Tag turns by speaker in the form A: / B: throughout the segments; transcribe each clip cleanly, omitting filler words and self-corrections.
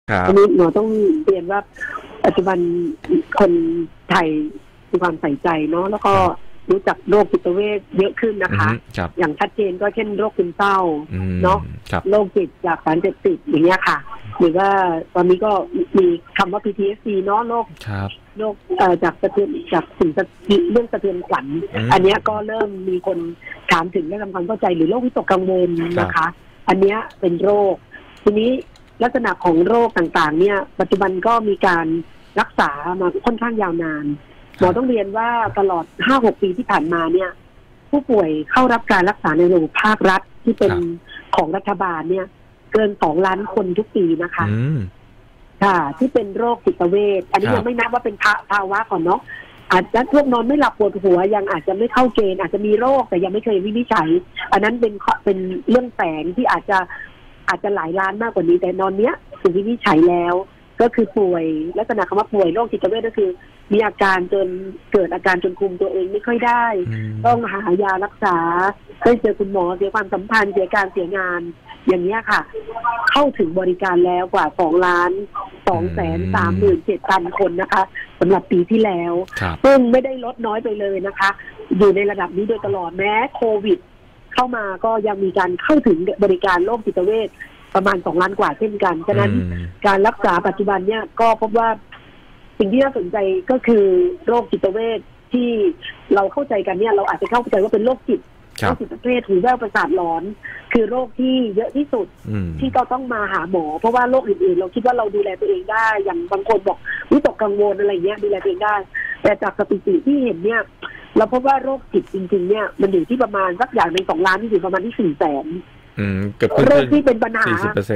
A: อันนี้หมอต้องเรียนว่าปัจจุบันคนไทยมีความใส่ใจเนาะแล้วก็รู้จักโรคจิตเวชเยอะขึ้นนะคะอย่างชัดเจนก็เช่นโรคซึมเศร้าเนาะโรคจิตจากสารเสพติดอย่างเงี้ยค่ะหรือว่าตอนนี้ก็มีคำว่า PTSD เนาะโรคจากสะเทือนจากสิ่งเรื่องสะเทือนขวัญอันนี้ก็เริ่มมีคนถามถึงและทำความเข้าใจหรือโรควิตกกังวลนะคะอันนี้เป็นโรคทีนี้ลักษณะของโรคต่างๆเนี่ยปัจจุบันก็มีการรักษามาค่อนข้างยาวนานหมอต้องเรียนว่าตลอด 5-6 ปีที่ผ่านมาเนี่ยผู้ป่วยเข้ารับการรักษาในโรงภาครัฐที่เป็นของรัฐบาลเนี่ยเกิน2 ล้านคนทุกปีนะคะค่ะที่เป็นโรคจิตเวชอันนี้ยังไม่นับว่าเป็นภาวะก่อนเนาะอาจจะพวกนอนไม่หลับปวดหัวยังอาจจะไม่เข้าเกณฑ์อาจจะมีโรคแต่ยังไม่เคยวินิจฉัยอันนั้นเป็นเรื่องแฝงที่อาจจะหลายล้านมากกว่านี้แต่นอนเนี้ยถูกวินิจฉัยแล้วก็คือป่วยลักษณะคำว่าป่วยโรคจิตเวชก็คือมีอาการจนเกิดอาการจนคุมตัวเองไม่ค่อยได้ต้องหายารักษาได้เจอคุณหมอเสียความสัมพันธ์เสียการเสียงานอย่างนี้ค่ะเข้าถึงบริการแล้วกว่า2,237,000 คนนะคะสำหรับปีที่แล้วซึ่งไม่ได้ลดน้อยไปเลยนะคะอยู่ในระดับนี้โดยตลอดแม้โควิดเข้ามาก็ยังมีการเข้าถึงบริการโรคจิตเวชประมาณ2 ล้านกว่าเช่นกันฉะนั้นการรักษาปัจจุบันเนี่ยก็พบว่าสิ่งที่น่าสนใจก็คือโรคจิตเวชที่เราเข้าใจกันเนี่ยเราอาจจะเข้าใจว่าเป็นโรคจิตประเภทหูแว่วประสาทหลอนคือโรคที่เยอะที่สุดที่เราต้องมาหาหมอเพราะว่าโรคอื่นๆเราคิดว่าเราดูแลตัวเองได้อย่างบางคนบอกวิตกกังวลอะไรเงี้ยดูแลตัวเองได้แต่จากสถิติที่เห็นเนี่ยเราพบว่าโรคจิตจริงๆเนี่ยมันอยู่ที่ประมาณสักอย่างใน2 ล้านที่อยู่ประมาณที่ 400,000
B: เกือบ
A: โรคที่เป็นปัญหา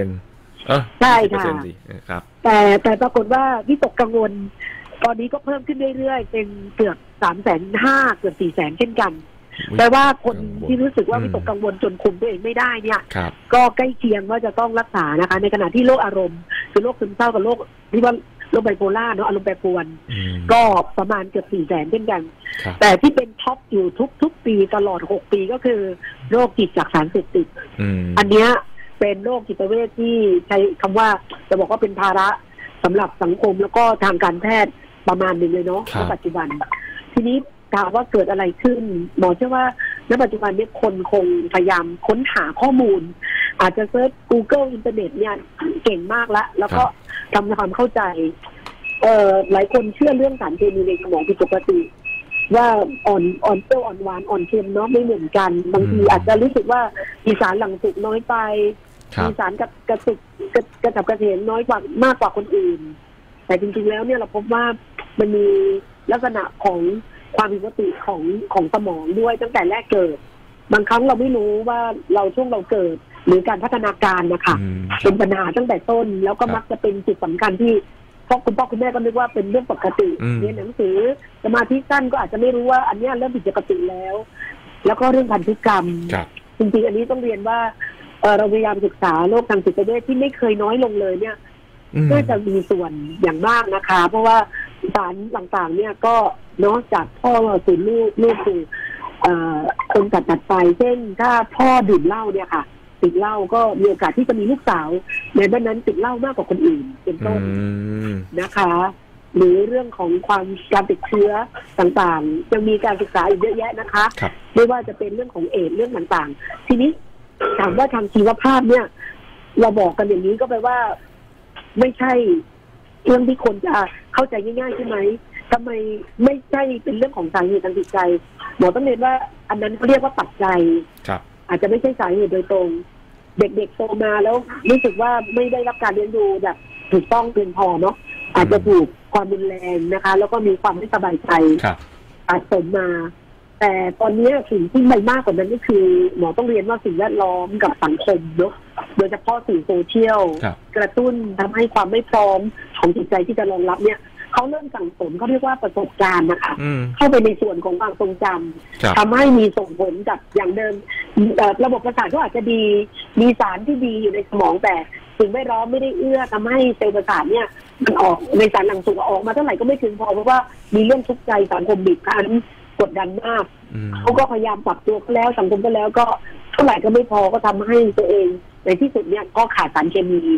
B: 40%
A: ใช่ค่ะ
B: ครับ
A: แต่ปรากฏว่าวิตกกังวลตอนนี้ก็เพิ่มขึ้นเรื่อยๆเป็นเกือบ350,000เกือบ400,000เช่นกันแปลว่าคนที่รู้สึกว่าวิตกกังวลจนคุมตัวเองไม่ได้เนี่ยก็ใกล้เคียงว่าจะต้องรักษานะคะในขณะที่โรคอารมณ์คือโรคซึมเศร้ากับโรคที่ว่าโรคไบโพล่าเนาะอารมณ์แปรปรวนก็ประมาณเกือบ400,000เช่นกันแต่ที่เป็นท็อปอยู่ทุกปีตลอด6 ปีก็คือโรคจิตจากสารเสพติดอันเนี้ยเป็นโรคจิตเวชที่ใช้คำว่าจะบอกว่าเป็นภาระสำหรับสังคมแล้วก็ทางการแพทย์ประมาณหนึ่งเลยเนาะในปัจจุบันทีนี้ถามว่าเกิดอะไรขึ้นหมอเชื่อว่าในปัจจุบันนี้คนคงพยายามค้นหาข้อมูลอาจจะเซิร์ช Google อินเทอร์เน็ตเนี่ยเก่งมากแล้วก็ทำความเข้าใจหลายคนเชื่อเรื่องสารเคมีในสมองผิดปกติว่าอ่อนเปรี้ยวอ่อนหวานอ่อนเค็มเนาะไม่เหมือนกันบางทีอาจจะรู้สึกว่ามีสารหลั่งสุกน้อยไปมีสารกระฉับกระเฉงน้อยกว่ามากกว่าคนอื่นแต่จริงๆแล้วเนี่ยเราพบว่ามันมีลักษณะของความผิดปกติของสมองด้วยตั้งแต่แรกเกิดบางครั้งเราไม่รู้ว่าช่วงเราเกิดหรือการพัฒนาการนะคะเป็นปัญหาตั้งแต่ต้นแล้วก็มักจะเป็นจุดสำคัญที่พ่อคุณแม่ก็นึกว่าเป็นเรื่องปกติเรียนหนังสือสมาธิสั้นก็อาจจะไม่รู้ว่าอันนี้เริ่มผิดปกติแล้วก็เรื่องพันธุกรรมจริงๆอันนี้ต้องเรียนว่าเราพยายามศึกษาโรคทางจิตเวชที่ไม่เคยน้อยลงเลยเนี่ยก็จะมีส่วนอย่างมากนะคะเพราะว่าสารต่างๆเนี่ยก็นอกจากพ่อสู่ลูกคือคนตัดไปเช่นถ้าพ่อดื่มเหล้าเนี่ยค่ะติดเหล้าก็มีโอกาสที่จะมีลูกสาวในบ้านนั้นติดเหล้ามากกว่าคนอื่นเป็นต้นนะคะหรือเรื่องของการติดเชื้อต่างๆยังมีการศึกษาอีกเยอะแยะนะคะไม่ว่าจะเป็นเรื่องของเอดส์เรื่องต่างๆทีนี้ถามว่าทางชีวภาพเนี่ยเราบอกกันอย่างนี้ก็แปลว่าไม่ใช่เรื่องที่คนจะเข้าใจง่ายๆใช่ไหมทำไมไม่ใช่เป็นเรื่องของสาเหตุทางจิตใจหมอต้องเรียนว่าอันนั้นเขาเรียกว่าปัจจัยอาจจะไม่ใช่สาเหตุโดยตรงเด็กๆโตมาแล้วรู้สึกว่าไม่ได้รับการเลี้ยงดูแบบถูกต้องเพียงพอเนาะอาจจะถูกความรุนแรงนะคะแล้วก็มีความไม่สบายใจอาจสมมาแต่ตอนนี้สิ่งที่ใหญ่มากกว่านั้นก็คือหมอต้องเรียนว่าสิ่งแวดล้อมกับสังคมเนาะโดยเฉพาะสื่อโซเชียลกระตุ้นทำให้ความไม่พร้อมของจิตใจที่จะรองรับเนี่ยเขาเริ่มสั่งสมเขาเรียกว่าประสบการณ์นะคะเข้าไปในส่วนของความทรงจำทำให้มีส่งผลกับอย่างเดิมระบบประสาทก็อาจจะดีมีสารที่ดีอยู่ในสมองแต่สิ่งแวดล้อมไม่ได้เอื้อทำให้เซลล์ประสาทเนี่ยมันออกในสารหลั่งสุกออกมาเท่าไหร่ก็ไม่ถึงพอเพราะว่ามีเรื่องทุกข์ใจสังคมบีบคั้นกดดันมากเขาก็พยายามปรับตัวแล้วสังคมก็แล้วก็เท่าไหร่ก็ไม่พอก็ทำให้ตัวเองในที่สุดเนี่ยก็ขาดสารเคมีไป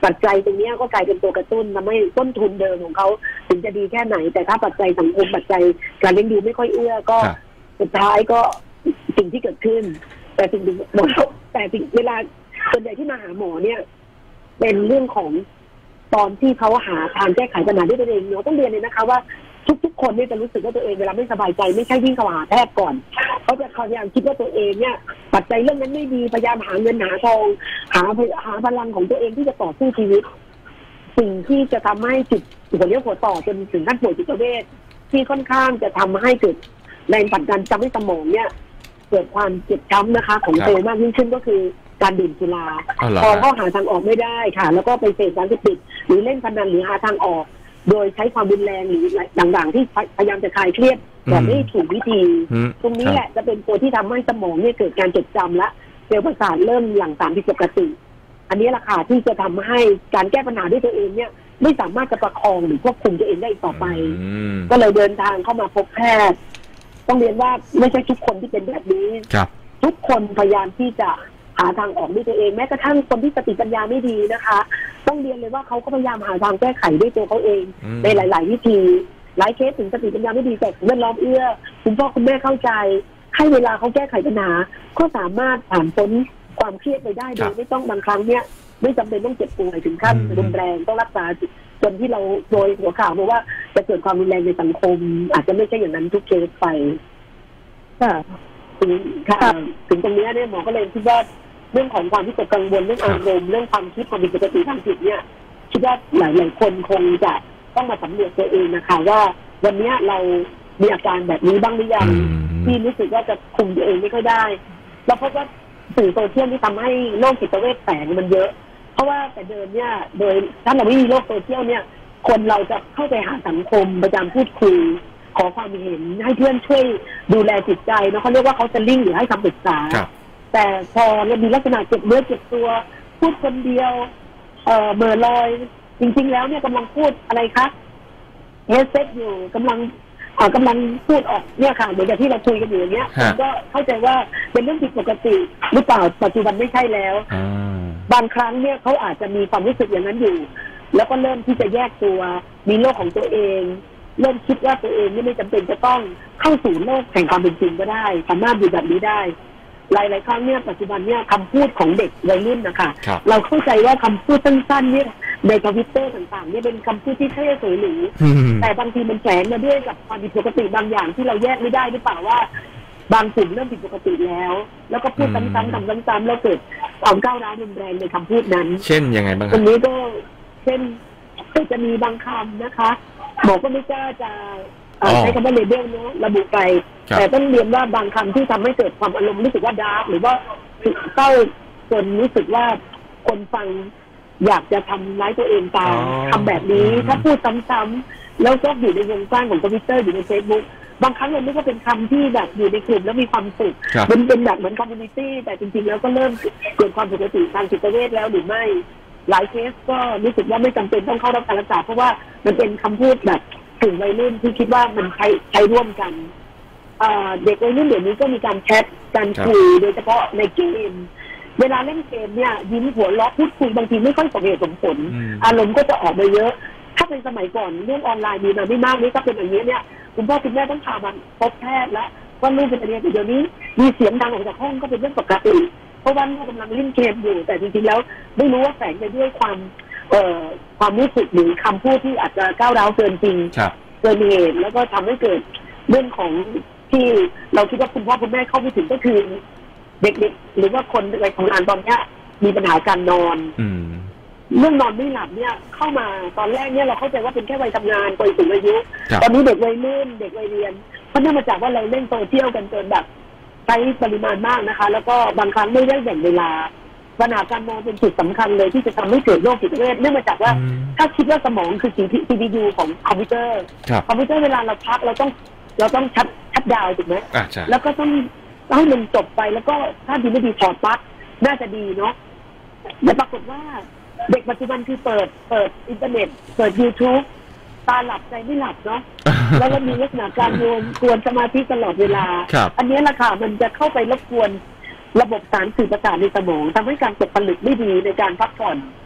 A: ปัจจัยตรงนี้ก็กลายเป็นตัวกระตุ้นทำให้ต้นทุนเดิมของเขาถึงจะดีแค่ไหนแต่ถ้าปัจจัยสังคมปัจจัยการเลี้ยงดูไม่ค่อยเอื้อก็สุดท้ายก็สิ่งที่เกิดขึ้นแต่สิ่งเวลาส่วนใหญ่ที่มาหาหมอเนี่ยเป็นเรื่องของตอนที่เขาหาทางแก้ไขปัญหาด้วยตัวเองเราต้องเรียนเลยนะคะว่าทุกคนเนี่ยจะรู้สึกว่าตัวเองเวลาไม่สบายใจไม่ใช่วิ่งเข้าหาแพทย์ก่อนเขาจะพยายามคิดว่าตัวเองเนี่ยปัจจัยเรื่องนั้นไม่ดีพยายามหาเงินหาทองหาพลังของตัวเองที่จะต่อสู้ชีวิตสิ่งที่จะทำให้จุดหัวเลี้ยวหัวต่อจนถึงขั้นป่วยจิตเวชที่ค่อนข้างจะทำให้เกิดแรงผลักดันทำให้สมองเนี่ยเกิดความเจ็บช้ำนะคะของเซลล์มากยิ่งขึ้นก็คือการดื่มสุราพอเขาหาทางออกไม่ได้ค่ะแล้วก็ไปเสพสารเสพติดหรือเล่นพนันหรือหาทางออกโดยใช้ความรุนแรงหรือต่างๆที่พยายามจะคลายเครียดแต่ไม่ถูกวิธีตรงนี้แหละจะเป็นตัวที่ทำให้สมองเนี่ยเกิดการจดจำและเซลล์ประสาทเริ่มหลั่งสารผิดปกติอันนี้แหละค่ะที่จะทำให้การแก้ปัญหาด้วยตัวเองเนี่ยไม่สามารถจะประคองหรือควบคุมตัวเองได้ต่อไปก็เลยเดินทางเข้ามาพบแพทย์ต้องเรียนว่าไม่ใช่ทุกคนที่เป็นแบบนี้ทุกคนพยายามที่จะหาทางออกด้วยตัวเองแม้กระทั่งคนที่สติปัญญาไม่ดีนะคะต้องเรียนเลยว่าเขาก็พยายามหาทางแก้ไขด้วยตัวเขาเองในหลายๆวิธีหลายเคสถึงสติปัญญาไม่ดีแต่แวดล้อมเอื้อคุณพ่อคุณแม่เข้าใจให้เวลาเขาแก้ไขปัญหาก็สามารถผ่านพ้นความเครียดไปได้โดยไม่ต้องบางครั้งเนี่ยไม่จำเป็นต้องเจ็บป่วยถึงขั้นรุนแรงต้องรักษาจนที่เราโดยหัวข่าวบอกว่าจะเกิดความรุนแรงในสังคมอาจจะไม่ใช่อย่างนั้นทุกเคสไปถึงตรงนี้เนี่ยหมอก็เลยคิดว่าเรื่องของความที่ตกกังวลเรื่องอารมณ์เรื่องความคิดความผิดปกติทางจิตเนี่ยคิดว่าหลายคนคงจะต้องมาสำรวจตัวเองนะคะว่าวันนี้เรามีอาการแบบนี้บ้างหรือยังที่รู้สึกว่าจะคุมตัวเองไม่ค่อยได้แล้วเพราะว่าสื่อโซเชียลที่ทำให้โรคจิตเวชแฝงมันเยอะเพราะว่าแต่เดิมเนี่ยโดยถ้าเราไม่มีโลกโซเชียลเนี่ยคนเราจะเข้าไปหาสังคมประจำพูดคุยขอความเห็นให้เพื่อนช่วยดูแลจิตใจเนาะเขาเรียกว่าเขาจะลิงก์หรือให้คำปรึกษาแต่พอเรามีลักษณะเจ็บเนื้อเจ็บตัวพูดคนเดียวเมื่อลอยจริงๆแล้วเนี่ยกำลังพูดอะไรคะเฮดเซ็ตอยู่กำลังพูดออกเนี่ยค่ะเหมือนกับที่เราคุยกันอยู่อย่างเงี้ยก็เข้าใจว่าเป็นเรื่องผิดปกติหรือเปล่าปัจจุบันไม่ใช่แล้วบางครั้งเนี่ยเขาอาจจะมีความรู้สึกอย่างนั้นอยู่แล้วก็เริ่มที่จะแยกตัวมีโลกของตัวเองเริ่มคิดว่าตัวเองไม่จำเป็นจะต้องเข้าสู่โลกแห่งความเป็นจริงก็ได้สามารถอยู่แบบนี้ได้หลายๆครั้งเนี่ยปัจจุบันเนี่ยคำพูดของเด็กวัยรุ่นนะคะเราเข้าใจว่าคำพูดสั้นๆเนี่ยในทวิตเตอร์ต่างๆเนี่ยเป็นคำพูดที่เท่สวยหรูแต่บางทีมันแฝงมาด้วยกับความผิดปกติบางอย่างที่เราแยกไม่ได้หรือเปล่าว่าบางกลุ่มเริ่มผิดปกติแล้วก็พูดซ้ำๆซ้ำๆแล้วเกิดความก้าวร้าวรุนแรงในคำพูดนั้น
B: เช่นยังไงบ้าง
A: ตรงนี้ก็เช่นจะมีบางคำนะคะบอกก็ไม่กล้าจะใช้คำว่าเลเบลเนาะระบุไปแต่ต้องเรียนว่าบางคำที่ทำให้เกิดความอารมณ์รู้สึกว่าดาร์กหรือว่าเศร้าจนรู้สึกว่าคนฟังอยากจะทำร้ายตัวเองตามคำแบบนี้ถ้าพูดซ้ำๆแล้วก็อยู่ในวงกว้างของทวิตเตอร์อยู่ในเฟซบุ๊กบางครั้งเราไม่ก็เป็นคำที่แบบอยู่ในกลุ่มแล้วมีความสุขมันเป็นแบบเหมือนคอมมูนิตี้แต่จริงๆแล้วก็เริ่มเกิดความผิดปกติทางจิตเวชแล้วหรือไม่หลายเคสก็รู้สึกว่าไม่จำเป็นต้องเข้ารับการรักษาเพราะว่ามันเป็นคำพูดแบบกลุ่มวัยรุ่นที่คิดว่ามันใช้ร่วมกันเด็กวัยรุ่นเดี๋ยวนี้ก็มีการแชทการคุยโดยเฉพาะในเกมเวลาเล่นเกมเนี่ยยิ้มหัวเราะพูดคุยบางทีไม่ค่อยสมเหตุสมผลอารมณ์ก็จะออกมาเยอะถ้าเป็นสมัยก่อนเรื่องออนไลน์มีมาไม่มากนี่ก็เป็นอย่างนี้เนี่ยคุณพ่อคุณแม่ต้องพามันพบแพทย์แล้วว่าลูกเป็นอะไรแต่เดี๋ยวนี้มีเสียงดังออกจากห้องก็เป็นเรื่องปกติเพราะว่าลูกกำลังเล่นเกมอยู่แต่จริงๆแล้วไม่รู้ว่าแฝงไปด้วยความรู้สึกหรือคำพูดที่อาจจะก้าวร้าวเกินจริงเกินเหตุแล้วก็ทำให้เกิดเรื่องของที่เราคิดว่าคุณพ่อคุณแม่เข้าไปถึงก็คือเด็กๆหรือว่าคนในของงานตอนนี้มีปัญหาการนอนเรื่องนอนไม่หลับเนี่ยเข้ามาตอนแรกเนี่ยเราเข้าใจว่าเป็นแค่วัยทำงานวัยสูงอายุตอนนี้เด็กวัยรุ่นเด็กวัยเรียนเพราะเนื่องมาจากว่าเราเล่นโซเชียลกันจนแบบใช้ปริมาณมากนะคะแล้วก็บางครั้งไม่ได้แบ่งเวลาปัญหาการนอนเป็นจุดสำคัญเลยที่จะทำให้เกิดโรคจิตเวชเนื่องมาจากว่าถ้าคิดว่าสมองคือ CPU ของคอมพิวเตอร์เวลาเราพักเราต้องชัดดาวถูกไหมแล้วก็ต้องให้มันจบไปแล้วก็ถ้าดีไม่ดีถอดปลั๊กน่าจะดีเนาะแต่ปรากฏว่าเด็กปัจจุบันคือเปิดอินเทอร์เน็ตเปิด YouTube ตาหลับใจไม่หลับเนาะแล้วก็มีลักษณะการกวนสมาธิตลอดเวลาอันนี้แหละค่ะมันจะเข้าไปรบกวนระบบสารสื่อประสาทในสมองทำให้การตกผลึกไม่ดีในการพักผ่อน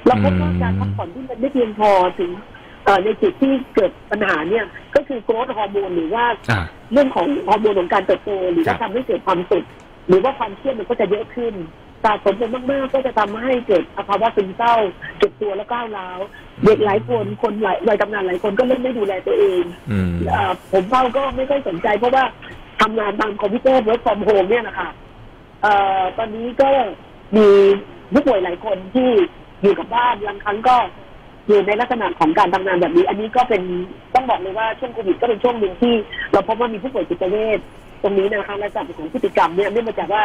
A: เราพบว่าการพักผ่อนที่มันไม่เพียงพอถึงในจุดที่เกิดปัญหาเนี่ยก็คือโกรทฮอร์โมนหรือว่าเรื่องของฮอร์โมนของการเติบโตหรือว่าทำให้เกิดความสุขหรือว่าความเครียดมันก็จะเยอะขึ้นสะสมเป็นมากๆก็จะทำให้เกิดภาวะซึมเศร้าเก็บตัวแล้วก้าวร้าวเด็กหลายคนหลายวัยทำงานหลายคนก็เริ่มไม่ดูแลตัวเองผมเฝ้าก็ไม่ค่อยสนใจเพราะว่าทำงานตามคอมพิวเตอร์เวิร์กฟอร์มโฮมเนี่ยนะคะตอนนี้ก็มีผู้ป่วยหลายคนที่อยู่กับบ้านบางครั้งก็อยู่ในลักษณะของการทำงานแบบนี้อันนี้ก็เป็นต้องบอกเลยว่าช่วงโควิดก็เป็นช่วงหนึ่งที่เราพบว่ามีผู้ป่วยจิตเวชตรงนี้นะคะและจากของพฤติกรรมเนี่ยเนื่องมาจากว่า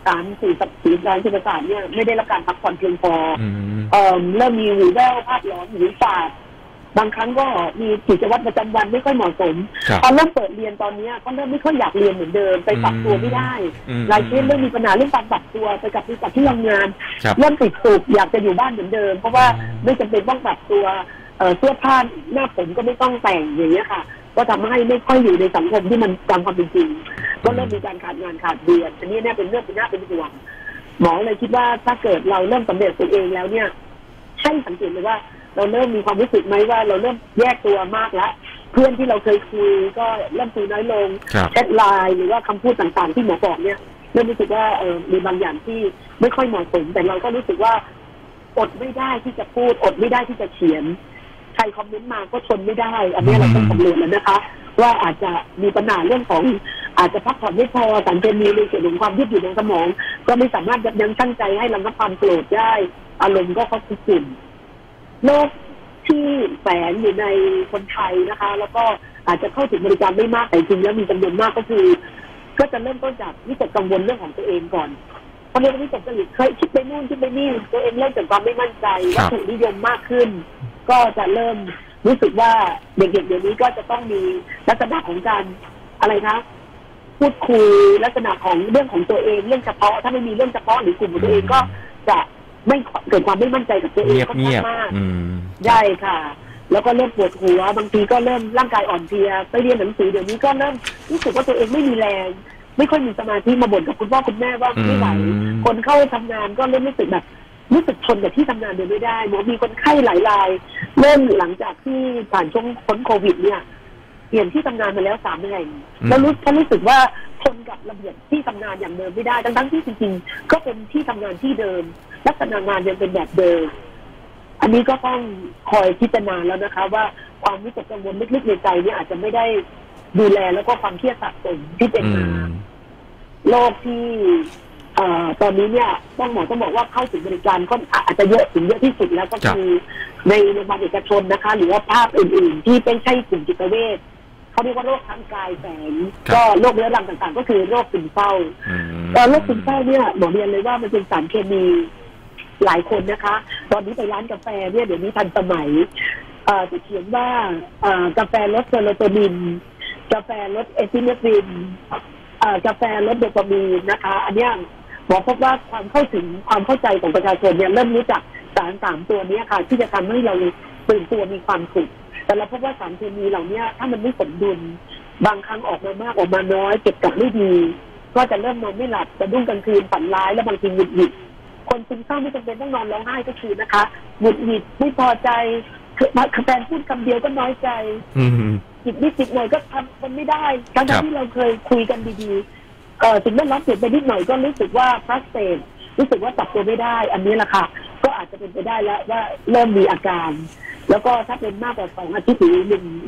A: 3-4การจิตประสาทเนี่ยไม่ได้รับการพักผ่อนเพียงพอเริ่มมีหูแว่วภาพหลอนหูฝาดบางครั้งก็มีกิจวัตรประจำวันไม่ค่อยเหมาะสมพอเริ่มเปิดเรียนตอนนี้ก็เริ่มไม่ค่อยอยากเรียนเหมือนเดิมไปปรับตัวไม่ได้หลายเคสเริ่มมีปัญหาเรื่องการปรับตัวไปกับที่ทำงานเริ่มติดสุขอยากจะอยู่บ้านเหมือนเดิมเพราะว่าไม่จำเป็นต้องปรับตัวเสื้อผ้าหน้าผมก็ไม่ต้องแต่งอย่างนี้ค่ะก็ทำให้ไม่ค่อยอยู่ในสังคมที่มันตามความเป็นจริงก็เริ่มมีการขาดงานขาดเดือนอันนี้เนี่ยเป็นเรื่องที่น่าเป็นห่วงหมอเลยคิดว่าถ้าเกิดเราเริ่มสำเร็จตัวเองแล้วเนี่ยให้สังเกตเลยว่าเราเริ่มมีความรู้สึกไหมว่าเราเริ่มแยกตัวมากแล้วเพื่อนที่เราเคยคุยก็เริ่มคุยน้อยลงแชทไลน์หรือว่าคำพูดต่างๆที่หมอบอกเนี่ยเริ่มรู้สึกว่ามีบางอย่างที่ไม่ค่อยเหมาะสมแต่เราก็รู้สึกว่าอดไม่ได้ที่จะพูดอดไม่ได้ที่จะเขียนใครคอมเมนต์มาก็ทนไม่ได้อันนี้เราต้องสำเร็จแล้วนะคะว่าอาจจะมีปัญหาเรื่องของอาจจะพักผ่อนไม่พอสารเคมีในส่วนของความยืดหยุ่นของสมองก็ไม่สามารถยังตั้งใจให้ระงับความโกรธได้อารมณ์ก็เข้าคุกกลุ่มโรคที่แฝงอยู่ในคนไทยนะคะแล้วก็อาจจะเข้าถึงบริการไม่มากแต่จริงแล้วมีจำนวนมากก็คือก็จะเริ่มต้นจากวิตกกังวลเรื่องของตัวเองก่อนพอเรื่องวิตกกังวลเคยคิดไปนู่นคิดไปนี่ตัวเองเริ่มจากความไม่มั่นใจวัตถุนิยมมากขึ้นก็จะเริ่มรู้สึกว่าเด็กๆเดี๋ยวนี้ก็จะต้องมีลักษณะของการอะไรคะพูดคุยลักษณะของเรื่องของตัวเองเรื่องเฉพาะถ้าไม่มีเรื่องเฉพาะหรือกลุ่มของตัวเองก็จะไม่เกิดความไม่มั่นใจกับตัวเองก็มากใช่ค่ะแล้วก็เริ่มปวดหัวบางทีก็เริ่มร่างกายอ่อนเพลียไปเรียนหนังสือเดี๋ยวนี้ก็เริ่มรู้สึกว่าตัวเองไม่มีแรงไม่ค่อยมีสมาธิมาบ่นกับคุณพ่อคุณแม่ว่าไม่ไหวคนเข้าทำงานก็เริ่มรู้สึกแบบรู้สึกทนกับที่ทำงานเดินไม่ได้หมอมีคนไข้หลายรายเริ่มหลังจากที่ผ่านช่วงพ้นโควิดเนี่ยเปลี่ยนที่ทำงานมาแล้ว3 แห่งแล้วรู้สึกว่าทนกับระเบียบที่ทำงานอย่างเดิมไม่ได้ทั้งที่จริงๆก็เป็นที่ทำงานที่เดิมลักษณะงานยังเป็นแบบเดิมอันนี้ก็ต้องคอยพิจารณาแล้วนะคะว่าความวิตกกังวลลึกๆในใจเนี่ยอาจจะไม่ได้ดูแลแล้วก็ความเครียดสะสมที่เป็นมาโรคที่ตอนนี้เนี่ยต้องบอกว่าเข้าถึงบริการก็อาจจะเยอะถึงเยอะที่สุดแล้วก็คือในโรงพยาบาลเอกชนนะคะหรือว่าภาคอื่นๆที่เป็นใช่กลุ่มจิตเวชเขาเรียกว่าโรคทางกายแฝงก็โรคเรื้อรังต่างๆก็คือโรคซึมเศร้าโรคซึมเศร้าเนี่ยหมอเรียนเลยว่ามันเป็นสารเคมีหลายคนนะคะตอนนี้ไปร้านกาแฟเนี่ยเดี๋ยวนี้ทันสมัยจะเขียนว่ากาแฟลดเซโรโทนินกาแฟลดเอทิเนฟรินกาแฟลดโดปามีนนะคะอันนี้หมอพบว่าความเข้าใจของประชาชนเนี่ยเริ่มรู้จักสาร3 ตัวนี้ค่ะที่จะทำให้เราตื่นตัวมีความสุขแต่เราพบว่าสารเคมีเหล่านี้ถ้ามันไม่สมดุลบางครั้งออกมามากออกมาน้อยเก็บกลับไม่ดีก็จะเริ่มนอนไม่หลับจะดุ้งกลางคืนฝันร้ายและบางทีหงุดหงิดคนซึมเศร้าไม่จำเป็นต้องนอนร้องไห้ก็คือนะคะหงุดหงิดไม่พอใจแฟนพูดคำเดียวก็น้อยใจจิตนิดจิตหน่อยก็ทำมันไม่ได้ทั้งที่เราเคยคุยกันดีๆสิ่งแวดล้อมเปลี่ยนไปนิดหน่อยก็รู้สึกว่าฟรัสเตรทรู้สึกว่าปรับตัวไม่ได้อันนี้แหละค่ะก็อาจจะเป็นไปได้แล้วว่าเริ่มมีอาการแล้วก็ถ้าเป็นมากกว่า2 อาทิตย์หรือ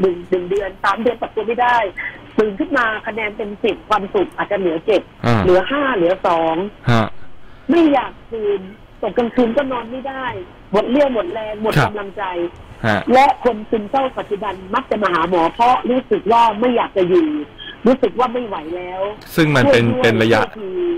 A: 1 เดือน3 เดือนปรับตัวไม่ได้ตื่นขึ้นมาคะแนนเป็น10ความสุขอาจจะเหลือ7เหลือ5เหลือ2ไม่อยากตื่นตกกลางคืนก็นอนไม่ได้หมดเรี่ยวหมดแรงหมดกำลังใจและคนซึมเศร้าปัจจุบันมักจะมาหาหมอเพราะรู้สึกว่าไม่อยากจะอยู่รู้สึกว่าไม่ไหวแล้ว
B: ซึ่งมันเป็นระยะ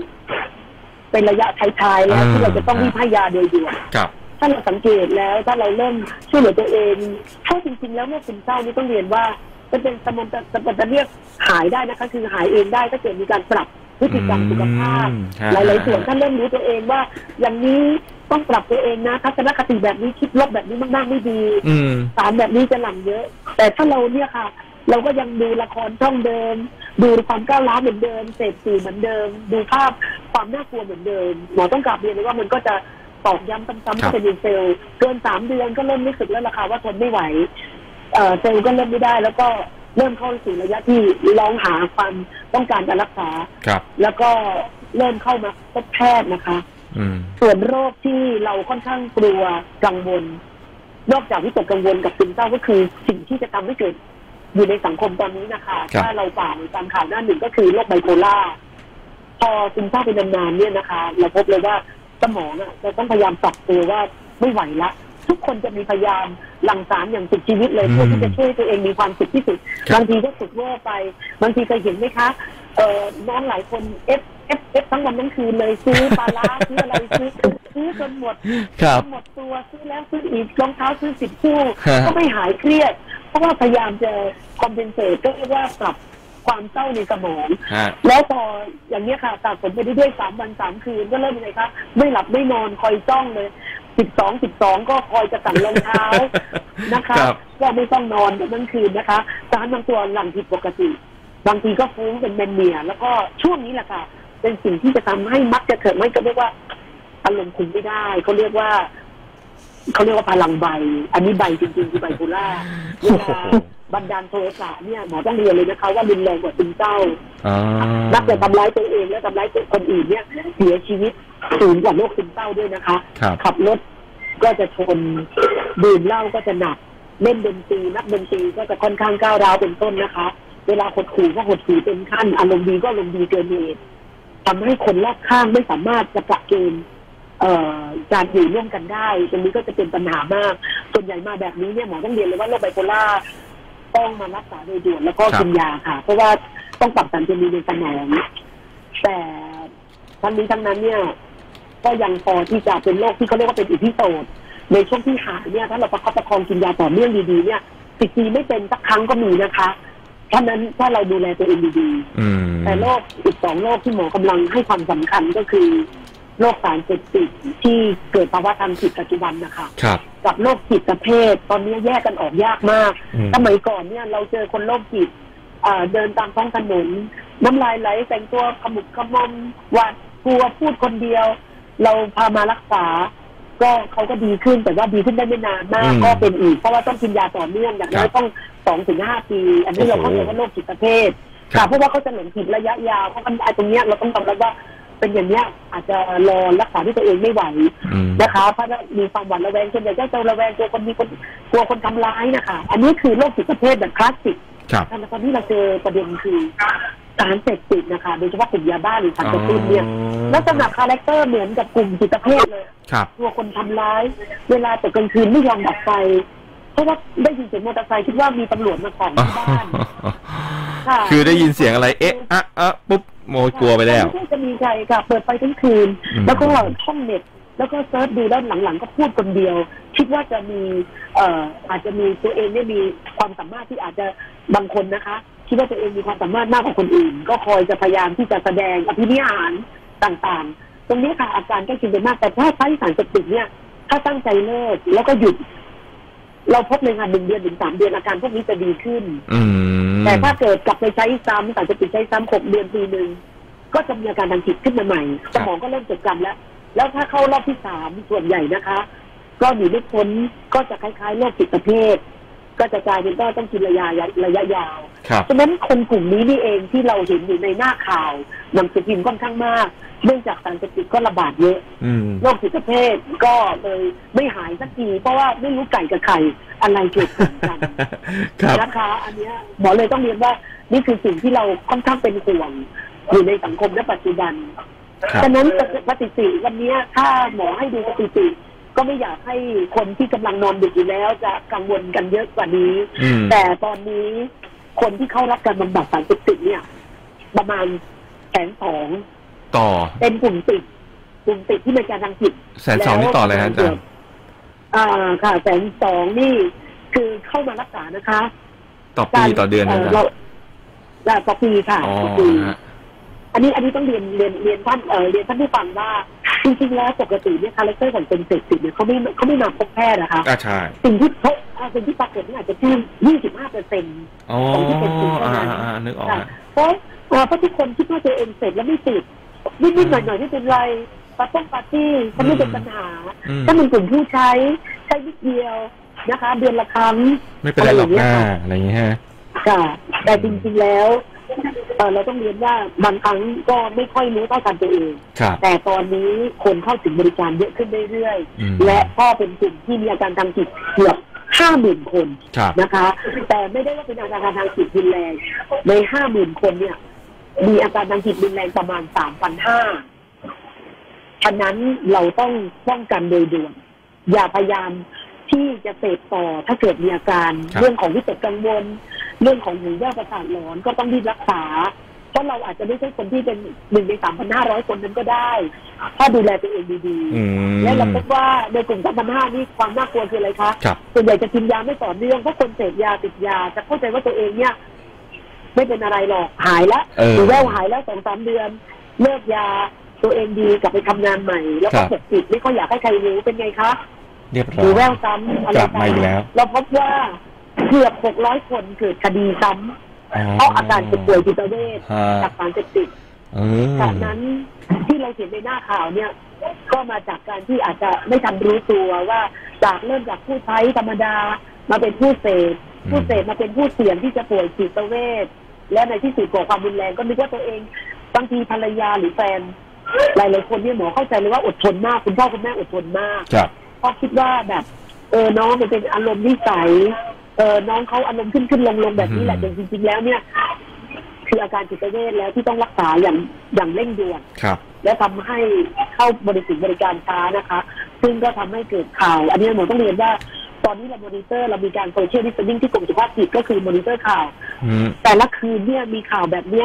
A: ท้ายๆแล้วที่เราจะต้องรีบให้ยาโดยด่วนถ้าเราสังเกตแล้วถ้าเราเริ่มช่วยเหลือตัวเองถ้าจริงๆแล้วเมื่อซึมเศร้านี่ต้องเรียนว่าเป็นสมองจะเรียกหายได้นะคะคือหายเองได้ถ้าเกิดมีการปรับพฤติกรรมสุขภาพหลายๆส่วนถ้าเริ่มรู้ตัวเองว่าอย่างนี้ต้องปรับตัวเองนะทัศนคติแบบนี้คิดลบแบบนี้มากๆไม่ดีสารแบบนี้จะหลั่งเยอะแต่ถ้าเราเนี่ยค่ะเราก็ยังดูละครช่องเดิมดูความก้าวร้าวเหมือนเดิมเสพสื่อเหมือนเดิมดูภาพความน่ากลัวเหมือนเดิมหมอต้องกลับเรียนเลยว่ามันก็จะตอกย้ำซ้ำๆก็เป็นเซลล์เกิน3 เดือนก็เริ่มรู้สึกแล้วราคาว่าทนไม่ไหวเซลล์ก็เริ่มไม่ได้แล้วก็เริ่มเข้าสู่ระยะที่ร้องหาความต้องการการรักษาแล้วก็เริ่มเข้ามาพบแพทย์นะคะส่วนโรคที่เราค่อนข้างกลัวกังวลนอกจากวิตกกังวลกับซึมเศร้าก็คือสิ่งที่จะทำให้เกิดอยู่ในสังคมตอนนี้นะคะถ้าเราฝ่าตามข่าวหน้าหนึ่งก็คือโรคไบโพล่าพอซึมเศร้าเป็นนานๆเนี่ยนะคะเราพบเลยว่าสมองจะต้องพยายามปรับตัวว่าไม่ไหวละทุกคนจะมีพยายามหลั่งสารอย่างสุดชีวิตเลยเพื่อที่จะช่วยตัวเองมีความสุขที่สุดบางทีก็สุดเวอร์ไปบางทีเคยเห็นไหมคะน้องหลายคนเอฟทั้งวันทั้งคืนเลยซื้อปลาร้าซื้ออะไรซื้อจนหมดตัวซื้อแล้วซื้ออีกรองเท้าซื้อ10 คู่ก็ไม่หายเครียดเพราะว่าพยายามจะคอมเพนเซตก็เรียกว่าปรับความเศร้าในสมองแล้วพออย่างนี้ค่ะสะสมไปเรื่อยๆ3 วัน 3 คืนก็เริ่มยังไงคะไม่หลับไม่นอนคอยจ้องเลย12ก็คอยจะสั่งรองเท้านะคะก็ไม่ต้องนอนทั้งคืนนะคะสารบางตัวหลั่งผิดปกติบางทีก็ฟุ้งเป็นแมนเนียแล้วก็ช่วงนี้แหละค่ะเป็นสิ่งที่จะทำให้มักจะเกิดไม่ก็เรียกว่าอารมณ์คุมไม่ได้เขาเรียกว่าพลังใบอันนี้ใบจริงๆคือไบโพล่าเวลาบันดาลโทสะเนี่ยหมอต้องเรียนเลยนะคะว่ารุนแรงกว่าซึมเศร้านักจะทำร้ายตัวเองและทำร้ายคนอื่นเนี่ยเสียชีวิตสูงกว่าโรคซึมเศร้าด้วยนะคะขับรถก็จะชนดื่มเหล้าก็จะหนักเล่นดนตรีนักดนตรีก็จะค่อนข้างก้าวร้าวเป็นต้นนะคะเวลาหดหู่ก็หดหู่เป็นขั้นอารมณ์ดีก็อารมณ์ดีเกินเหตุทำให้คนรอบข้างไม่สามารถจะปรับเกณฑ์การอยู่ร่วมกันได้ตรงนี้ก็จะเป็นปัญหามากส่วนใหญ่มาแบบนี้เนี่ยหมอต้องเรียนเลยว่าโรคไบโพล่าต้องมารักษาโดยด่วนแล้วก็กินยาค่ะเพราะว่าต้องปรับสารเคมีในสมองแต่ทั้งนี้ทั้งนั้นเนี่ยก็ยังพอที่จะเป็นโรคที่เขาเรียกว่าเป็นอิทธิโสดในช่วงที่หายเนี่ยถ้าเราประคับประคองกินยาต่อเนื่องดีๆเนี่ย10 ปีไม่เป็นสักครั้งก็มีนะคะฉะนั้นถ้าเราดูแลตัวเองดีๆแต่โรคอีก2 โรคที่หมอกำลังให้ความสำคัญก็คือโรคสารเสพติดที่เกิดภาวะทางจิตปัจจุบันนะคะกับโรคจิตเภทตอนนี้แยกกันออกยากมากสมัยก่อนเนี่ยเราเจอคนโรคจิตเดินตามท้องถนนน้ำลายไหลแต่งตัวขมุกขมอมหวาดกลัวพูดคนเดียวเราพามารักษาก็เขาก็ดีขึ้นแต่ว่าดีขึ้นได้ไม่นานมากก็เป็นอีกเพราะว่าต้องกินยาต่อเนื่องอย่างน้อยต้อง2-5 ปีอันนี้เราเข้าใจว่าโรคจิตเภทค่ะเพราะว่าเขาจะหลงผิดระยะยาวเพราะกันตรงนี้เราต้องยอมรับว่าเป็นอย่างเนี้ยอาจจะรอรักษาที่ตัวเองไม่ไหวนะคะเพราะมีความหวาดระแวงส่วนใหญ่ก็จะระแวงกลัวคนทำร้ายนะคะอันนี้คือโรคจิตเภทแบบคลาสสิกแต่ตอนนี้เราเจอประเด็นคือสารเสพติดนะคะโดยเฉพาะกลุ่มยาบ้าหรือสารกระตุ้นเนี่ยแล้วสำหรับคาแรคเตอร์เหมือนกับกลุ่มจิตเภทเลยตัวคนทำร้ายเวลาตกกลางคืนไม่ยอมดับไฟเพราะว่าได้ยินเสียงมอเตอร์ไซค์คิดว่ามีตำรวจมาส่องที่บ้าน
B: คือได้ยินเสียงอะไรเอ๊ะปุ๊บโมกลัวไปแล้ว
A: ไม่จะมีใครค่ะเปิดไฟทั้งคืนแล้วก็ท่องเน็ตแล้วก็เซิร์ชดูด้านหลังๆก็พูดคนเดียวคิดว่าจะมีอาจจะมีตัวเองได้มีความสามารถที่อาจจะบางคนนะคะคิดว่าตัวเองมีความสามารถมากกว่าคนอื่นก็คอยจะพยายามที่จะแสดงอภินิหารต่างๆตรงนี้ค่ะอาการใกล้เคียงกันมากแต่ถ้าใช้สารเสพติดเนี่ยถ้าตั้งใจเลิกแล้วก็หยุดเราพบเลยค่ะ1 เดือนถึง3 เดือนอาการพวกนี้จะดีขึ้นแต่ถ้าเกิดกลับไปใช้ซ้ำสารเสพติดใช้ซ้ำ6 เดือนปีนึงก็จะมีอาการทางจิตขึ้นมาใหม่สมองก็เริ่มจดจำแล้วถ้าเข้ารอบที่3ส่วนใหญ่นะคะก็หนีไม่พ้นก็จะคล้ายๆโรคจิตเภทก็จะกลายเป็นต้องกินระยะยาวฉะนั้นคนกลุ่มนี้นี่เองที่เราเห็นอยู่ในหน้าข่าวหนังสือพิมพ์ค่อนข้างมากเนื่องจากสารเสพติดก็ระบาดเยอะโรคจิตเภทก็เลยไม่หายสักทีเพราะว่าไม่รู้ไก่กับไข่อะไรเกิดขึ้นกันนะคะอันนี้หมอเลยต้องเรียนว่านี่คือสิ่งที่เราค่อนข้างเป็นห่วงอยู่ในสังคมณปัจจุบันฉะนั้นสถิติวันนี้ถ้าหมอให้ดูสถิติก็ไม่อยากให้คนที่กำลังนอนดึกอยู่แล้วจะกังวลกันเยอะกว่านี้แต่ตอนนี้คนที่เข้ารับการบำบัดสารเสพติดเนี่ยประมาณ120,000
B: ต่อ
A: เป็นกลุ่มติดที่มีการทางจิต
B: 120,000นี่ต่อเลยฮะอาจารย์
A: ค่ะ120,000นี่คือเข้ามารักษานะคะ
B: ต่อปีต่อเดือนนะ
A: เราต่อปีค่ะต่อปีอันนี้ต้องเรียนท่านผู้ฟังว่าจริงๆแล้วปกติเนี่ยคาแรคเตอร์ของคนเสพติดเนี่ยเขาไม่มาพบแพทย์นะคะ
B: ใช่
A: สิ่งที่ปรากฏนี่อาจจะแค่ 25% ของที่เป็นติดเท่านั้น
B: นึกออก
A: เพราะทุกคนคิดว่าตัวเองเสพแล้วไม่ติดนิดๆหน่อยๆไม่เป็นไรปาร์ตี้ฉันไม่เป็นปัญหาถ้าเป็นกลุ่มผู้ใช้นิดเดียวนะคะเดือนละครั้ง
B: ไม่เป็นไรหรอกหน้าอะไรอย่างเงี้ยฮะ
A: ค่ะแต่จริงๆแล้วเราต้องเรียนว่าบางครั้งก็ไม่ค่อยรู้เท่ากันตัวเองแต่ตอนนี้คนเข้าถึงบริการเยอะขึ้นเรื่อยๆและก็เป็นกลุ่มที่มีอาการทางจิตเกือบ50,000 คนนะคะแต่ไม่ได้ว่าเป็นอาการทางจิตรุนแรงใน50,000 คนเนี่ยมีอาการทางจิตรุนแรงประมาณ 3,500 ฉะนั้นเราต้องป้องกันโดยด่วนอย่าพยายามที่จะเสพต่อถ้าเกิดมีอาการเรื่องของวิตกกังวลเรื่องของหูแว่วประสาทหลอนก็ต้องรีบรักษาเพราะเราอาจจะไม่ใช่คนที่เป็น1 ใน 3,500 คนนั้นก็ได้ถ้าดูแลตัวเองดีๆและเราพบว่าในกลุ่ม 3,500 นี่ความน่ากลัวคืออะไรคะส่วนใหญ่จะกินยาไม่ต่อเนื่องเพราะคนเสพยาติดยาจะเข้าใจว่าตัวเองเนี่ยไม่เป็นอะไรหรอกหายแล้วหูแว่วหายแล้ว 2-3 เดือนเลิกยาตัวเองดีกลับไปทำงานใหม่แล้วก็ปกปิดไม่ค่อยอยากให้ใครรู้เป็นไงคะ
B: เรียบร้อย
A: หูแว่วซ้ำอะไร
B: มาอีกแล้ว
A: เราพบว่าเกือบ600 คนเกิดคดีซ้ำเพราะอาการป่วยจิตเวชจากสารเสพติดจากนั้นที่เราเห็นในหน้าข่าวเนี่ยก็มาจากการที่อาจจะไม่ทันรู้ตัวว่าจากเริ่มจากผู้ใช้ธรรมดามาเป็นผู้เสพมาเป็นผู้เสี่ยงที่จะป่วยจิตเวชและในที่สุดก่อความรุนแรงก็นึกว่าตัวเองบางทีภรรยาหรือแฟนหลายๆคนเนี่ยหมอเข้าใจเลยว่าอดทนมากคุณพ่อคุณแม่อดทนมากเพราะคิดว่าแบบน้องมันเป็นอารมณ์นิสัยน้องเขาอารมณ์ขึ้นลงแบบนี้แหละแต่จริงๆแล้วเนี่ยคืออาการจิตเวชแล้วที่ต้องรักษาอย่างเร่งด่วนและทำให้เข้าบริการช้านะคะซึ่งก็ทำให้เกิดข่าวอันนี้หมอต้องเรียนว่าตอนนี้เรามอนิเตอร์เรามีการโซเชียลดิสแทนซิ่งที่กรมสุขภาพจิตก็คือมอนิเตอร์ข่าวแต่ละคืนเนี่ยมีข่าวแบบเนี้ย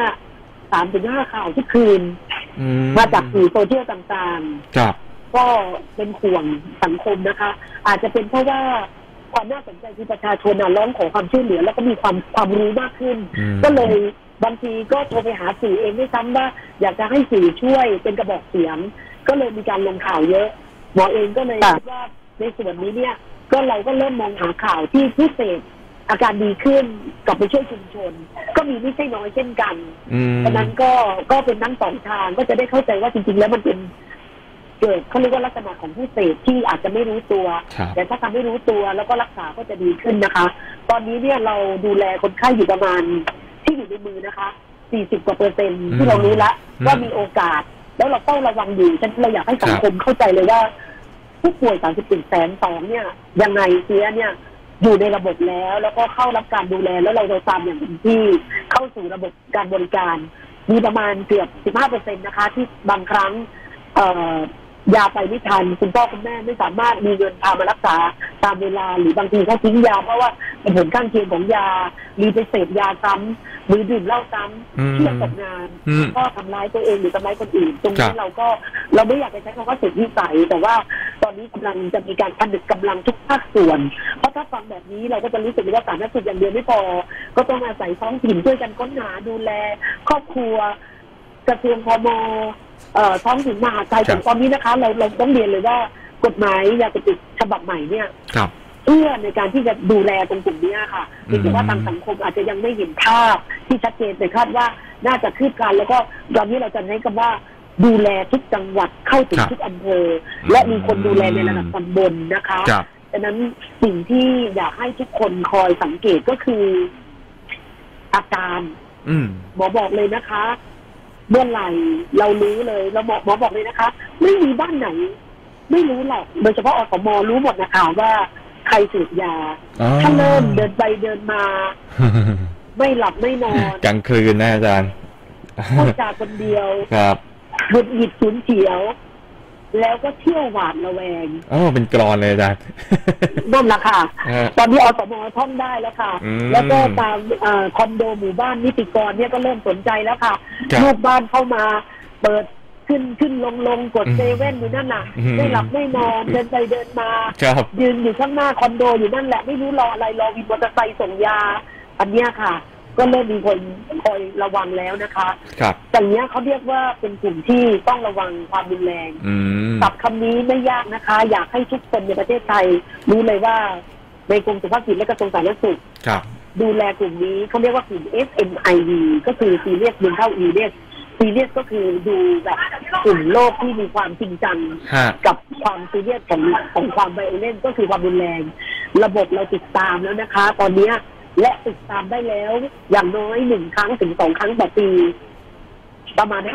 A: 3-5 ข่าวทุกคืนมาจากสื่อโซเชียลต่างๆก็เป็นห่วงสังคมนะคะอาจจะเป็นเพราะว่าความน่าสนใจคือประชาชนร้องขอความช่วยเหลือแล้วก็มีความรู้มากขึ้นก็เลยบางทีก็โทรไปหาสื่อเองด้วยซ้ำว่าอยากจะให้สื่อช่วยเป็นกระบอกเสียงก็เลยมีการลงข่าวเยอะหมอเองก็เลยคิดว่าในส่วนนี้เนี่ยก็เราก็เริ่มมองหาข่าวที่ผู้เสพอาการดีขึ้นกลับไปช่วยชุมชนก็มีไม่ใช่น้อยเช่นกันดังนั้นก็เป็นทั้งสองทางก็จะได้เข้าใจว่าจริงๆแล้วมันเป็นเกิดเขาเรียกว่าลักษณะของผู้เสพที่อาจจะไม่รู้ตัวแต่ถ้าทำให้รู้ตัวแล้วก็รักษาก็จะดีขึ้นนะคะตอนนี้เนี่ยเราดูแลคนไข้อยู่ประมาณที่อยู่ในมือนะคะ40% ที่เรารู้ละว่ามีโอกาสแล้วเราเฝ้าระวังอยู่ฉันเราอยากให้สังคมเข้าใจเลยว่าผู้ป่วย34,200,000เนี่ยยังไงเสียเนี่ยอยู่ในระบบแล้วก็เข้ารับการดูแลแล้วเราตามอย่างเต็มที่เข้าสู่ระบบการบริการมีประมาณเกือบ 15% นะคะที่บางครั้งยาไปไม่ทันคุณพ่อคุณแม่ไม่สามารถมีเงินพามารักษาตามเวลาหรือบางทีเขาทิ้งยาเพราะว่าเป็นผลข้างเคียงของยามีไปเสพยาซ้ำหรือดื่มเหล้าซ้ำเที่ยวตกงานก็ทำร้ายตัวเองหรือทำร้ายคนอื่นตรงนี้เราไม่อยากจะใช้คำว่าสุดวิสัยแต่ว่าตอนนี้กำลังจะมีการผนึกกำลังทุกภาคส่วนเพราะถ้าฟังแบบนี้เราก็จะรู้สึกว่าสาธารณสุขอย่างเดียวไม่พอก็ต้องอาศัยท้องถิ่นช่วยกันค้นหาดูแลครอบครัวกระทรวงพม.ท้องถิ่นมหาดไทยถึงตอนนี้นะคะเราต้องเรียนเลยว่ากฎหมายยาเสพติดฉบับใหม่เนี่ยเพื่อในการที่จะดูแลตรงกลุ่มนี้ค่ะถือว่าทางสังคมอาจจะยังไม่เห็นภาพที่ชัดเจนแต่คาดว่าน่าจะคืบคลานแล้วก็ตอนนี้เราจะใช้คำว่าดูแลทุกจังหวัดเข้าถึงทุกอำเภอและมีคนดูแลในระดับตำบลนะคะดังนั้นสิ่งที่อยากให้ทุกคนคอยสังเกตก็คืออาการหมอบอกเลยนะคะเมื่อไหร่เรารู้เลยเราหมอบอกเลยนะคะไม่มีบ้านไหนไม่รู้หรอกโดยเฉพาะอสม.รู้หมดนะคะว่าใครสูบยาถ้าเริ่มเดินไปเดินมาไม่หลับไม่นอน
B: กลางคืนนะอาจารย์
A: พูดจาคนเดียว
B: ครับ
A: หงุดหงิดฉุนเฉียวแล้วก็เที่ยวหวาดระแวง
B: เป็นกรอนเลยอาจารย์
A: นั่นแหละค่ะตอนนี้อสม.ท่องได้แล้วค่ะแล้วก็ตามคอนโดหมู่บ้านนิติกรเนี่ยก็เริ่มสนใจแล้วค่ะลูกบ้านเข้ามาเปิดขึ้นลงกดเซเว่นอยู่นั่นน่ะไม่หลับไม่นอนเดินไปเดินมายืนอยู่ข้างหน้าคอนโดอยู่นั่นแหละไม่รู้รออะไรรอวินมอเตอร์ไซค์ส่งยาอันเนี้ยค่ะก็เริ่มมีคนคอยระวังแล้วนะคะแต่เนี้ยเขาเรียกว่าเป็นกลุ่มที่ต้องระวังความรุนแรงศัพท์คำนี้ไม่ยากนะคะอยากให้ทุกคนในประเทศไทยรู้เลยว่าในกรมสุขภาพจิตและกระทรวงสาธารณสุขดูแลกลุ่มนี้เขาเรียกว่ากลุ่ม SMID ก็คือ Serious Mental Illness ซีเรียสก็คือดูแบบกลุ่มโรคที่มีความจริงจังกับความซีเรียสของความไวโอเลนต์ก็คือความรุนแรงระบบเราติดตามแล้วนะคะตอนนี้และติดตามได้แล้วอย่างน้อย1 ครั้งถึง 2 ครั้งต่อปีประมาณ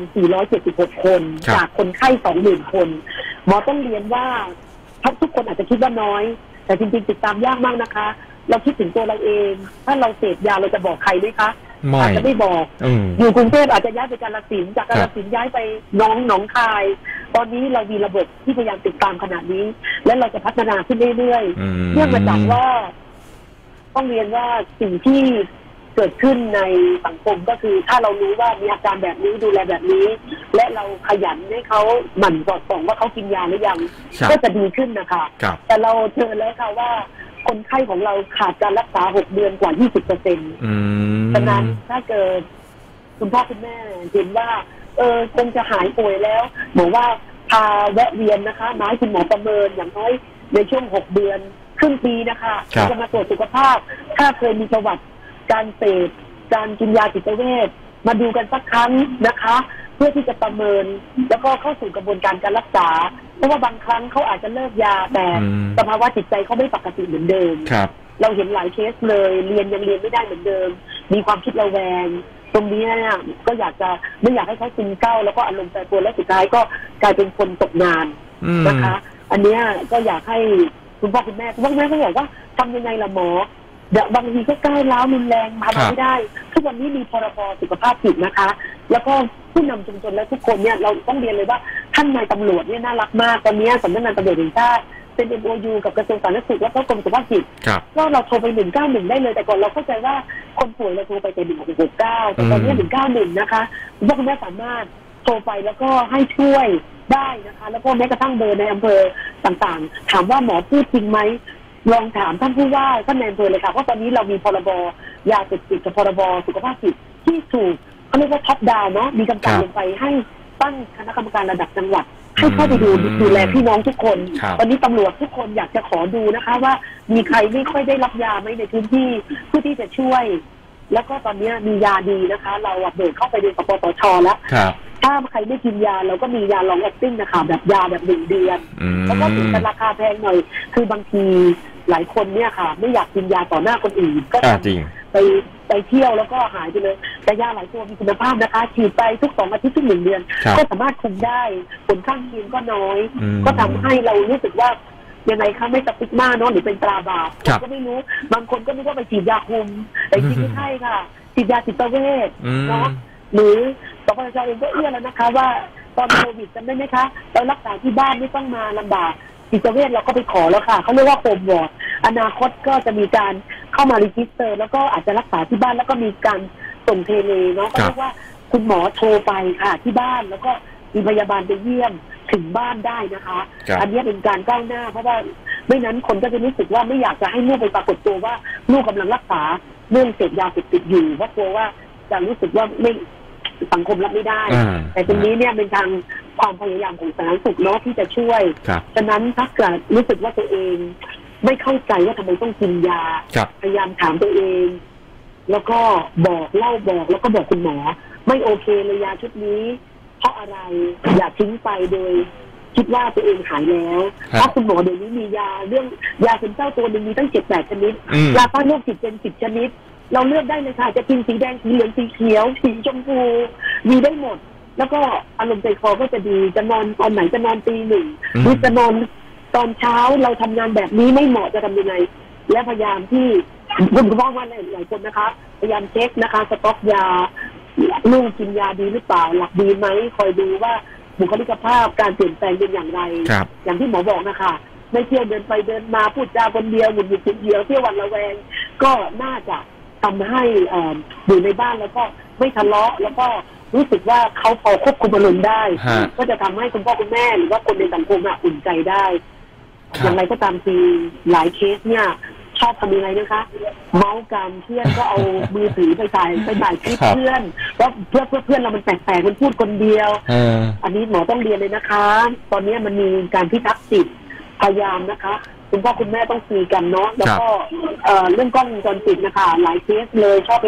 A: 5,476 คนจากคนไข้ 20,000 คนหมอต้องเรียนว่าทุกคนอาจจะคิดว่าน้อยแต่จริงๆติดตามยากมากนะคะเราคิดถึงตัวเราเองถ้าเราเสพยาเราจะบอกใครไหมคะอาจจะไม่บอกอยู่กรุงเทพอาจจะย้ายไปกาฬสินธุ์จากกาฬสินธุ์ย้ายไปหนองคายตอนนี้เรามีระบบที่พยายามติดตามขนาดนี้และเราจะพัฒนาขึ้นเรื่อยๆเนื่องมาจากว่าต้องเรียนว่าสิ่งที่เกิดขึ้นในสังคมก็คือถ้าเรารู้ว่ามีอาการแบบนี้ดูแลแบบนี้และเราขยันให้เขาหมั่นสอดส่องว่าเขากินยาหรือยังก็จะดีขึ้นนะคะแต่เราเจอแล้วค่ะว่าคนไข้ของเราขาดการรักษา6 เดือนกว่า 20%ฉะนั้นถ้าเกิดคุณพ่อคุณแม่เห็นว่าคงจะหายป่วยแล้วบอกว่าพาแวะเวียนนะคะมาให้คุณหมอประเมินอย่างน้อยในช่วง6 เดือนครึ่งปีนะคะจะมาตรวจสุขภาพถ้าเคยมีประวัติการเสพการกินยาจิตเวชมาดูกันสักครั้งนะคะเพื่อที่จะประเมินแล้วก็เข้าสู่กระบวนการการรักษาเพราะว่าบางครั้งเขาอาจจะเลิกยาแต่สภาวะจิตใจเขาไม่ปกติเหมือนเดิมเราเห็นหลายเคสเลยเรียนยังเรียนไม่ได้เหมือนเดิมมีความคิดระแวงตรงนี้เนี่ยก็อยากจะไม่อยากให้เขาซึมเศร้าแล้วก็อารมณ์แปรปรวนและสุดท้ายก็กลายเป็นคนตกงานนะคะอันนี้ก็อยากให้คุณพ่อคุณแม่ก็บอกว่าทำยังไงล่ะหมอบางทีก็ก้าวร้าวรุนแรงทำไม่ได้ทุกวันนี้มีพรบสุขภาพจิตนะคะแล้วก็ผู้นำชุมชนและทุกคนเนี่ยเราต้องเรียนเลยว่าท่านนายตำรวจเนี่ยน่ารักมากตอนนี้สำนักงานตำรวจแห่งชาติเป็น MOU กับกระทรวงสาธารณสุขและก็กรมสุขภาพจิตก็เราโทรไป191ได้เลยแต่ก่อนเราเข้าใจว่าคนป่วยเราโทรไปแต่1669แต่ตอนนี้191นะคะคุณพ่อคุณแม่สามารถโทรไปแล้วก็ให้ช่วยได้นะคะแล้วก็แม้กระทั่งเบอร์ในอำเภอต่างๆถามว่าหมอพูดจริงไหมลองถามท่านผู้ว่าท่านนายอำเภอเลยค่ะเพราะตอนนี้เรามีพรบยาเสพติดกับพรบสุขภาพจิตที่ถูกเขาเรียกว่าท็อปดาวน์เนาะมีกำกับลงไปให้ตั้งคณะกรรมการระดับจังหวัดให้เข้าไปดูแลพี่น้องทุกคนตอนนี้ตำรวจทุกคนอยากจะขอดูนะคะว่ามีใครไม่ค่อยได้รับยาไหมในพื้นที่เพื่อที่จะช่วยแล้วก็ตอนนี้มียาดีนะคะเราอัปเดตเข้าไปในสปสช.แล้วถ้าใครไม่กินยาเราก็มียาลองแอคติ้งนะคะแบบยาแบบ1 เดือนแล้วก็ถึงจะราคาแพงหน่อยคือบางทีหลายคนเนี่ยค่ะไม่อยากกินยาต่อหน้าคนอื่นก็ไปเที่ยวแล้วก็หายไปเลยแต่ยาหลายตัวมีคุณภาพนะคะฉีดไปทุก2 อาทิตย์ทุก1 เดือนก็สามารถคุมได้ผลข้างเคียงก็น้อยก็ทำให้เรารู้สึกว่ายังไงคะไม่สติ๊กมาเนาะหรือเป็นตราบาปก็ไม่รู้บางคนก็นึกว่าไปฉีดยาคุมแต่จริงไม่ใช่ค่ะฉีดยาจิตเวชเนาะหรือสปสช.เองก็เอื้อแล้วนะคะว่าตอนโควิดจำได้ไหมคะเรารักษาที่บ้านไม่ต้องมาลำบากจิตเวชเราก็ไปขอแล้วค่ะเขาเรียกว่าโฮมวอร์ดอนาคตก็จะมีการเข้ามารีจิสเตอร์แล้วก็อาจจะรักษาที่บ้านแล้วก็มีการส่งเทเลเนาะก็เรียกว่าคุณหมอโทรไปค่ะที่บ้านแล้วก็มีพยาบาลไปเยี่ยมถึงบ้านได้นะคะอันนี้เป็นการก้าวหน้าเพราะว่าไม่นั้นคนก็จะรู้สึกว่าไม่อยากจะให้ลูกไปปรากฏตัวว่าลูกกำลังรักษาเรื่องเสพยาเสพติดอยู่เพราะกลัวว่าจะรู้สึกว่าไม่สังคมรับไม่ได้แต่ตรงนี้เนี่ยเป็นทางความพยายามของสาธารณสุขเนาะที่จะช่วยฉะนั้นถ้าเกิดรู้สึกว่าตัวเองไม่เข้าใจว่าทำไมต้องกินยาพยายามถามตัวเองแล้วก็บอกแล้วก็บอกคุณหมอไม่โอเคเลยยาชุดนี้เพราะอะไรอย่าทิ้งไปโดยคิดว่าตัวเองหายแล้วเพราะคุณหมอเดี๋ยวนี้มียาเรื่องยาซึมเศร้าตัวนึงมีตั้ง7-8 ชนิดยาต้านโรคจิตเป็น10 ชนิดเราเลือกได้เลยค่ะจะกินสีแดงสีเหลืองสีเขียวสีชมพูมีได้หมดแล้วก็อารมณ์ใจคอก็จะดีจะนอนตอนไหนจะนอนตี 1หรือจะนอนตอนเช้าเราทำงานแบบนี้ไม่เหมาะจะทำยังไงและพยายามที่คุณพ่อว่าหลายคนนะคะพยายามเช็คนะคะสต็อกยาลูกกินยาดีหรือเปล่าหลับดีไหมคอยดูว่าบุคลิกภาพการเปลี่ยนแปลงเป็นอย่างไรอย่างที่หมอบอกนะคะไม่เที่ยวเดินไปเดินมาพูดจาคนเดียวหงุดหงิดคนเดียวเที่ยววันละแวงก็น่าจะทำให้อยู่ในบ้านแล้วก็ไม่ทะเลาะแล้วก็รู้สึกว่าเขาพอควบคุมอารมณ์ได้ก็จะทำให้คุณพ่อคุณแม่หรือว่าคนในสังคมอุ่นใจได้อย่างไรก็ตามทีหลายเคสเนี่ยชอบทำยังไงนะคะเมาส์กันเพื่อนก็เอามือถือไปถ่ายคลิปเพื่อนว่าเพื่อนเรามันแปลกๆมันพูดคนเดียวอันนี้หมอต้องเรียนเลยนะคะตอนนี้มันมีการพิทักษ์สิทธิ์พยายามนะคะคุณพ่อคุณแม่ต้องคุยกันเนาะแล้วก็เรื่องกล้องวงจรปิดนะคะหลายเคสเลยชอบไปอัด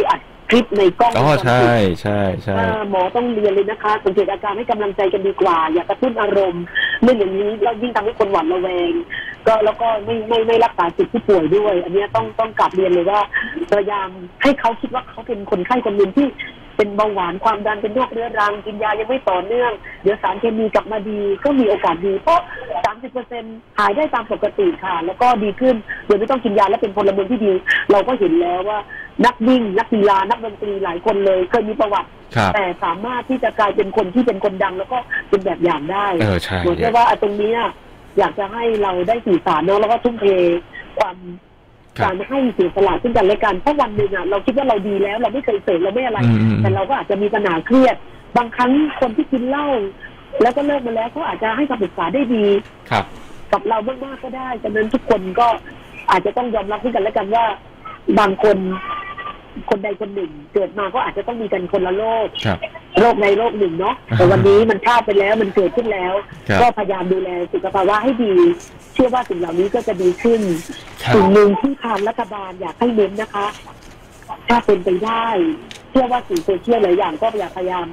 A: คลิปในกล้อง
B: อ๋อใช่ใช่ใช่
A: หมอต้องเรียนเลยนะคะสังเกตอาการให้กำลังใจกันดีกว่าอย่ากระตุ้นอารมณ์เรื่องอย่างนี้แล้วยิ่งทำให้คนหวาดระแวงก็แล้วก็ไม่รักษาจิตผู้ป่วยด้วยอันนี้ต้องกลับเรียนเลยว่าพยายามให้เขาคิดว่าเขาเป็นคนไข้คนหนึ่งที่เป็นเบาหวานความดันเป็นโรคเรื้อรังกินยายังไม่ต่อเนื่องเดี๋ยวสารเคมีกลับมาดีก็มีโอกาสดีเพราะ 30% หายได้ตามปกติค่ะแล้วก็ดีขึ้นโดยไม่ต้องกินยาและเป็นพลเมืองที่ดีเราก็เห็นแล้วว่านักวิ่งนักกีฬานักดนตรีหลายคนเลยเคยมีประวัติแต่สามารถที่จะกลายเป็นคนที่เป็นคนดังแล้วก็เป็นแบบอย่างได้เหมือนกับว่าตรงนี้อยากจะให้เราได้สื่อสารเนาะแล้วก็ทุ่มเทความการให้เสียสละซึ่งกันและกันเพราะวันหนึ่งเราคิดว่าเราดีแล้วเราไม่เคยเสพเราไม่อะไรแต่เราก็อาจจะมีปัญหาเครียดบางครั้งคนที่กินเหล้าแล้วก็เลิกมาแล้วก็อาจจะให้คำปรึกษาได้ดีกับเรามากๆก็ได้ฉะนั้นทุกคนก็อาจจะต้องยอมรับซึ่งกันและกันว่าบางคนใดคนหนึ่งเกิดมาก็อาจจะต้องมีกันคนละโรคโรคในโรคหนึ่งเนาะแต่วันนี้มันข้ามไปแล้วมันเกิดขึ้นแล้วก็พยายามดูแลสุขภาวะให้ดีเชื่อว่าสิ่งเหล่านี้ก็จะดีขึ้นสิ่งหนึ่งที่ทางรัฐบาลอยากให้เน้นนะคะถ้าเป็นไปได้เชื่อว่าสื่อโซเชียลหลายอย่างก็อยากพยายาม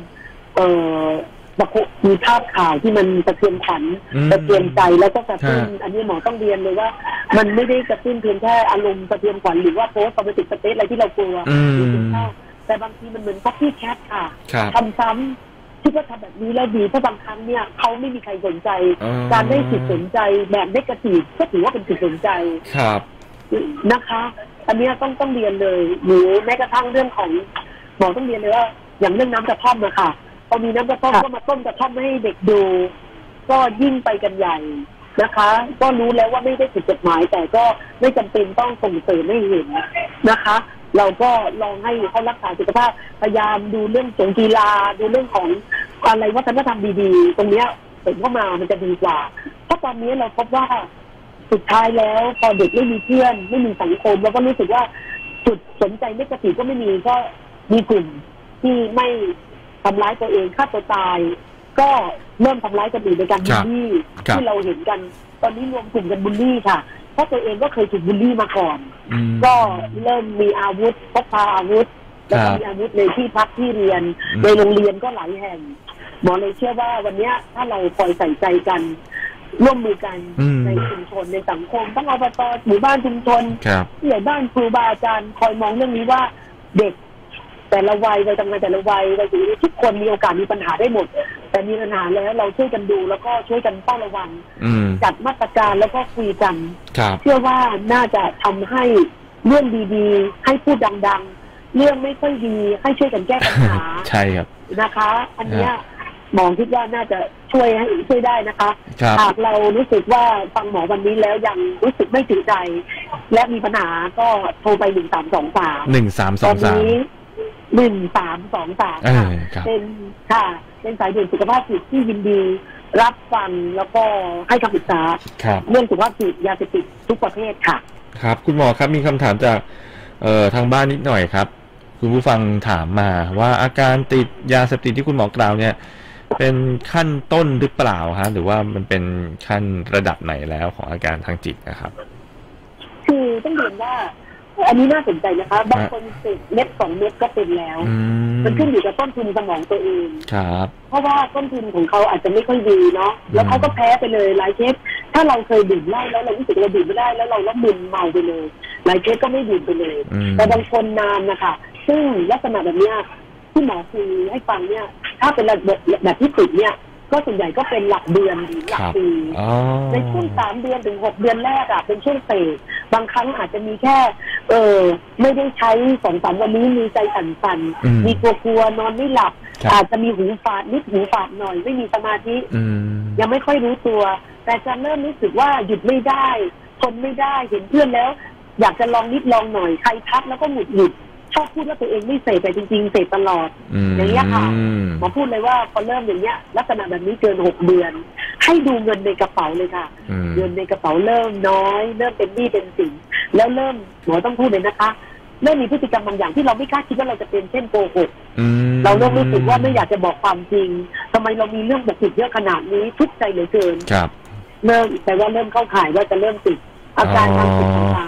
A: มีภาพข่าวที่มันสะเทือนขวัญสะเทือนใจแล้วก็กระตุ้นอันนี้หมอต้องเรียนเลยว่ามันไม่ได้กระตุ้นเพียงแค่อารมณ์สะเทือนขวัญหรือว่าโพสต์คอมเมนต์สเตทอะไรที่เรากลัวแต่บางทีมันเหมือนก๊อปปี้แคทค่ะทำซ้ำคิดว่าทำแบบนี้แล้วดีเพราะบางครั้งเนี่ยเขาไม่มีใครสนใจการได้สิทธิสนใจแบบได้กระติก็ถือว่าเป็นสิทธิสนใจนะคะอันนี้ต้องเรียนเลยหรือแม้กระทั่งเรื่องของหมอต้องเรียนเลยว่าอย่างเรื่องน้ำกระท่อมนะคะพอมีน้ำกระท่อมก็มาต้มกระท่อมให้เด็กดูก็ยิ่งไปกันใหญ่นะคะก็รู้แล้วว่าไม่ได้ผิดกฎหมายแต่ก็ไม่จำเป็นต้องส่งเสริมให้เห็นนะคะเราก็ลองให้เขารักษาสุขภาพพยายามดูเรื่องสงกีฬาดูเรื่องของอะไรวัฒนธรรมดีๆตรงเนี้ยเสริมเข้ามามันจะดีกว่าเพราะตอนนี้เราพบว่าสุดท้ายแล้วพอเด็กไม่มีเพื่อนไม่มีสังคมแล้วก็รู้สึกว่าจุดสนใจไม่กระติก็ไม่มีก็มีกลุ่มที่ไม่ทำร้ายตัวเองฆ่าตัวตายก็เริ่มทำร้ายกันอื่นในการบูลลี่ที่เราเห็นกันตอนนี้รวมกลุ่มกันบูลลี่ค่ะเพราะตัวเองก็เคยถูกบูลลี่มาก่อนก็เริ่มมีอาวุธพกพาอาวุธแล้วก็มีอาวุธในที่พักที่เรียนในโรงเรียนก็หลายแห่งหมอเลยเชื่อว่าวันนี้ถ้าเราคอยใส่ใจกันร่วมมือกันในชุมชนในสังคมต้องอบต.หมู่บ้านชุมชนผู้ใหญ่บ้านครูบาอาจารย์คอยมองเรื่องนี้ว่าเด็กแต่ละวัยทำงานแต่ละวัยทุกคนมีโอกาสมีปัญหาได้หมดแต่มีปัญหาแล้วเราช่วยกันดูแล้วก็ช่วยกันเฝ้าระวังจัดมาตรการแล้วก็คุยกันเชื่อว่าน่าจะทำให้เรื่องดีๆให้พูดดังๆเรื่องไม่ค่อยดีให้ช่วยกันแก้ปัญหา
B: ใช่ครับ
A: นะคะอันนี้หมอคิดว่าน่าจะช่วยได้นะคะหากเรารู้สึกว่าฟังหมอวันนี้แล้วยังรู้สึกไม่ถึงใจและมีปัญหาก็โทรไป1323ตอนนี้1323เป็นสายด่วนสุขภาพจิตที่ยินดีรับฟังแล้วก็ให้คำปรึกษาเรื่องสุขภาพจิตยาเสพติดทุกประเภทค่ะ
B: ครับคุณหมอครับมีคำถามจากทางบ้านนิดหน่อยครับคุณผู้ฟังถามมาว่าอาการติดยาเสพติดที่คุณหมอกล่าวเนี่ยเป็นขั้นต้นหรือเปล่าฮะหรือว่ามันเป็นขั้นระดับไหนแล้วของอาการทางจิตนะครับ
A: คือต้องเรียนว่าอันนี้น่าสนใจนะคะบางคนติดเม็ด2 เม็ดก็เป็นแล้วมันขึ้นอยู่กับต้นทุนสมองตัวเอง
B: ครับ
A: เพราะว่าต้นทุนของเขาอาจจะไม่ค่อยดีเนาะแล้วเขาก็แพ้ไปเลยหลายเคสถ้าเราเคยดื่มเหล้าแล้วเรารู้สึกเราดื่มไม่ได้แล้วเรามึนเมาไปเลยหลายเคสก็ไม่ดื่มไปเลยแต่บางคนนานนะคะซึ่งลักษณะแบบนี้ที่หมอคุยให้ฟังเนี่ยถ้าเป็นแบบที่ติดเนี่ยก็ส่วนใหญ่ก็เป็นหลักเดือนหรือหลักปีในช่วง3 เดือนถึง6 เดือนแรกเป็นช่วงเสพบางครั้งอาจจะมีแค่ไม่ได้ใช้2-3 วันนี้มีใจสั่นๆมีกลัวนอนไม่หลับอาจจะมีหูฝาดนิดหูฝาดหน่อยไม่มีสมาธิยังไม่ค่อยรู้ตัวแต่จะเริ่มรู้สึกว่าหยุดไม่ได้ทนไม่ได้เห็นเพื่อนแล้วอยากจะลองนิดลองหน่อยใครทักแล้วก็หงุดหงิดชอบพูดว่าตัวเองไม่เสพแต่จริงๆเสพตลอดอย่างนี้ค่ะหมอพูดเลยว่าพอเริ่มอย่างเงี้ยลักษณะแบบนี้เกิน6 เดือนให้ดูเงินในกระเป๋าเลยค่ะเงินในกระเป๋าเริ่มน้อยเริ่มเป็นหนี้เป็นสินแล้วเริ่มหมอต้องพูดเลยนะคะเริ่มมีพฤติกรรมบางอย่างที่เราไม่คาดคิดว่าเราจะเป็นเช่นโกหกเราเริ่มรู้สึกว่าไม่อยากจะบอกความจริงทำไมเรามีเรื่องปกปิดเยอะขนาดนี้ทุกข์ใจเหลือเกินเริ่มแต่ว่าเริ่มเข้าข่ายว่าจะเริ่มติดอาการทางจิตต่าง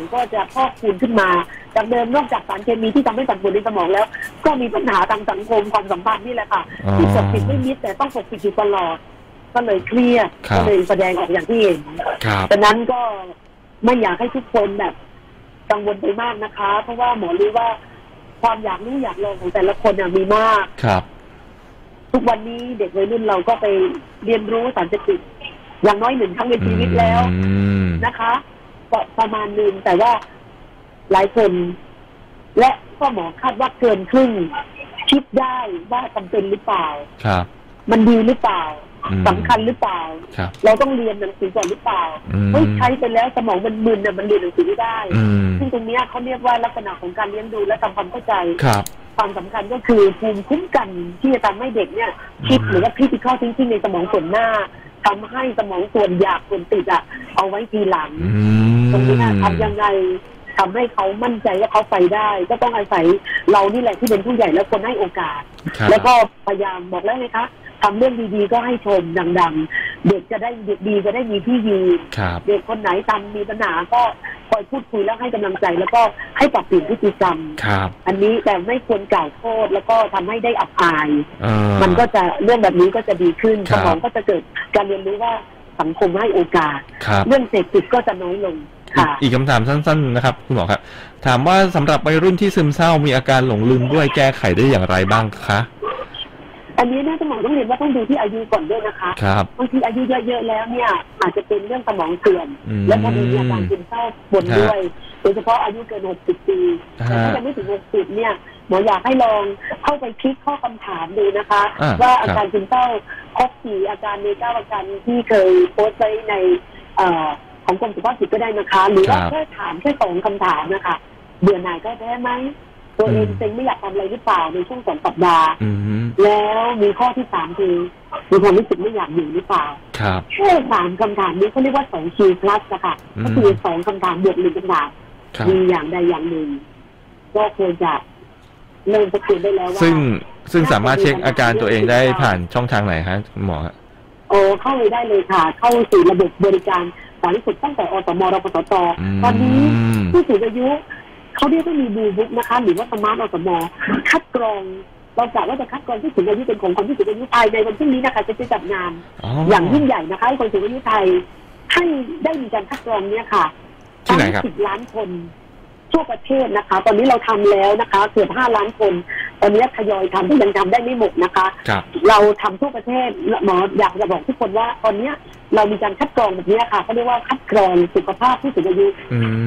A: ก็จะพอกพูนขึ้นมาจากเดิมนอกจากสารเคมีที่ทำให้ปั่นป่วนในสมองแล้วก็มีปัญหาทางสังคมความสัมพันธ์นี่แหละค่ะที่ปกปิดไม่มิดแต่ต้องปกปิดอยู่ตลอดก็เลยเครียดก็เลยแสดงออกอย่างที่เห็นดังนั้นก็ไม่อยากให้ทุกคนแบบกังวลไปมากนะคะเพราะว่าหมอรู้ว่าความอยากรู้อยากลองของแต่ละคนมีมาก
B: ครับ
A: ทุกวันนี้เด็กวัยรุ่นเราก็ไปเรียนรู้สารเสพติดอย่างน้อย1 ครั้งในชีวิตแล้วนะคะก็ประมาณนึงแต่ว่าหลายคนและก็หมอคาดว่าเกินครึ่งคิดได้ว่าจำเป็นหรือเปล่า
B: ครับ
A: มันดีหรือเปล่าสำคัญหรือเปล่าเราต้องเรียนหนังสือก่อนหรือเปล่าใช้ไปแล้วสมองมันมึนมันเรียนหนังสือไม่ได้ซึ่งตรงนี้เขาเรียกว่าลักษณะของการเลี้ยงดูและทำความเข้าใจความสำคัญก็คือภูมิคุ้มกันที่จะทำให้เด็กเนี่ยคิดหรือว่าcritical thinkingในสมองส่วนหน้าทำให้สมองส่วนอยากส่วนติดเอาไว้ทีหลังตรงนี้ทำยังไงทำให้เขามั่นใจว่าเขาไปได้ก็ต้องอาศัยเรานี่แหละที่เป็นผู้ใหญ่แล้วคนให้โอกาสแล้วก็พยายามบอกแล้วไงคะทำเรื่องดีๆก็ให้ชมดังๆเด็กจะได้เด็กดีจะได้มีที่ยืนเด็กคนไหนทำมีปัญหาก็คอยพูดคุยแล้วให้กำลังใจแล้วก็ให้ปรับเปลี่ยนพฤติกรรมอันนี้แต่ไม่ควรกล่าวโทษแล้วก็ทำให้ได้อับอายมันก็จะเรื่องแบบนี้ก็จะดีขึ้นสมองก็จะเกิดการเรียนรู้ว่าสังคมให้โอกาสเรื่องเสพติดก็จะน้อยลง
B: อีกคำถามสั้นๆนะครับคุณหมอครับถามว่าสำหรับวัยรุ่นที่ซึมเศร้ามีอาการหลงลืมด้วยแก้ไขได้อย่างไรบ้างคะ
A: อันนี้สมองต้องเรียนว่าต้องดูที่อายุก่อนด้วยนะคะบางทีอายุเยอะๆแล้วเนี่ยอาจจะเป็นเรื่องสมองเสื่อมและพอมีอาการซึมเศร้าปนด้วยโดยเฉพาะอายุเกิน60 ปีแต่ถ้ายังไม่ถึง60เนี่ยหมออยากให้ลองเข้าไปคลิกข้อคำถามดูนะคะว่าอาการซึมเศร้าครบกี่อาการใน9อาการที่เคยโพสต์ไว้ในของกรมสุขภาพจิตก็ได้นะคะหรือว่าแค่ถามแค่2 คำถามนะคะเบื่อหน่ายก็แพ้ไหมตัวเองเซ็งไม่อยากทำอะไรหรือเปล่าในช่วง2 สัปดาห์แล้วมีข้อที่3คือมีความรู้สึกไม่อยากอยู่หรือเปล่าแค่3 คำถามนี้เขาเรียกว่า2 Q+ นะคะก็คือ2 คำถามบวก1 คำถามมีอย่างใดอย่างหนึ่งก็ควรจะเริ่มสังเกตได้แล้วว่า
B: ซึ่งสามารถเช็คอาการตัวเองได้ผ่านช่องทางไหนฮะคุณหมอ
A: เข้าไปได้เลยค่ะเข้าสู่ระบบบริการสาธารณสุขตั้งแต่อสมรปตตตอนนี้ผู้สูงอายุเขาเรียกว่ามีบูบุ๊กนะคะหรือว่าสมาร์ทอสมคัดกรองเรากะว่าจะคัดกรองผู้สูงอายุเป็นของคนผู้สูงอายุไทยในวันพรุ่งนี้นะคะจะจัดงานอย่างยิ่งใหญ่นะคะให้คนสูงอายุไทยให้ได้มีการคัดกรองเนี่ยค่ะ
B: ที่ไหนครับ
A: 10 ล้านคนทั่วประเทศนะคะตอนนี้เราทำแล้วนะคะเกือบ5 ล้านคนตอนนี้ทยอยทำที่ยังทำได้ไม่หมดนะคะเราทำทั่วประเทศหมออยากจะบอกทุกคนว่าตอนนี้เรามีการคัดกรองแบบนี้ค่ะเขาเรียกว่าคัดกรองสุขภาพผู้สูงอายุ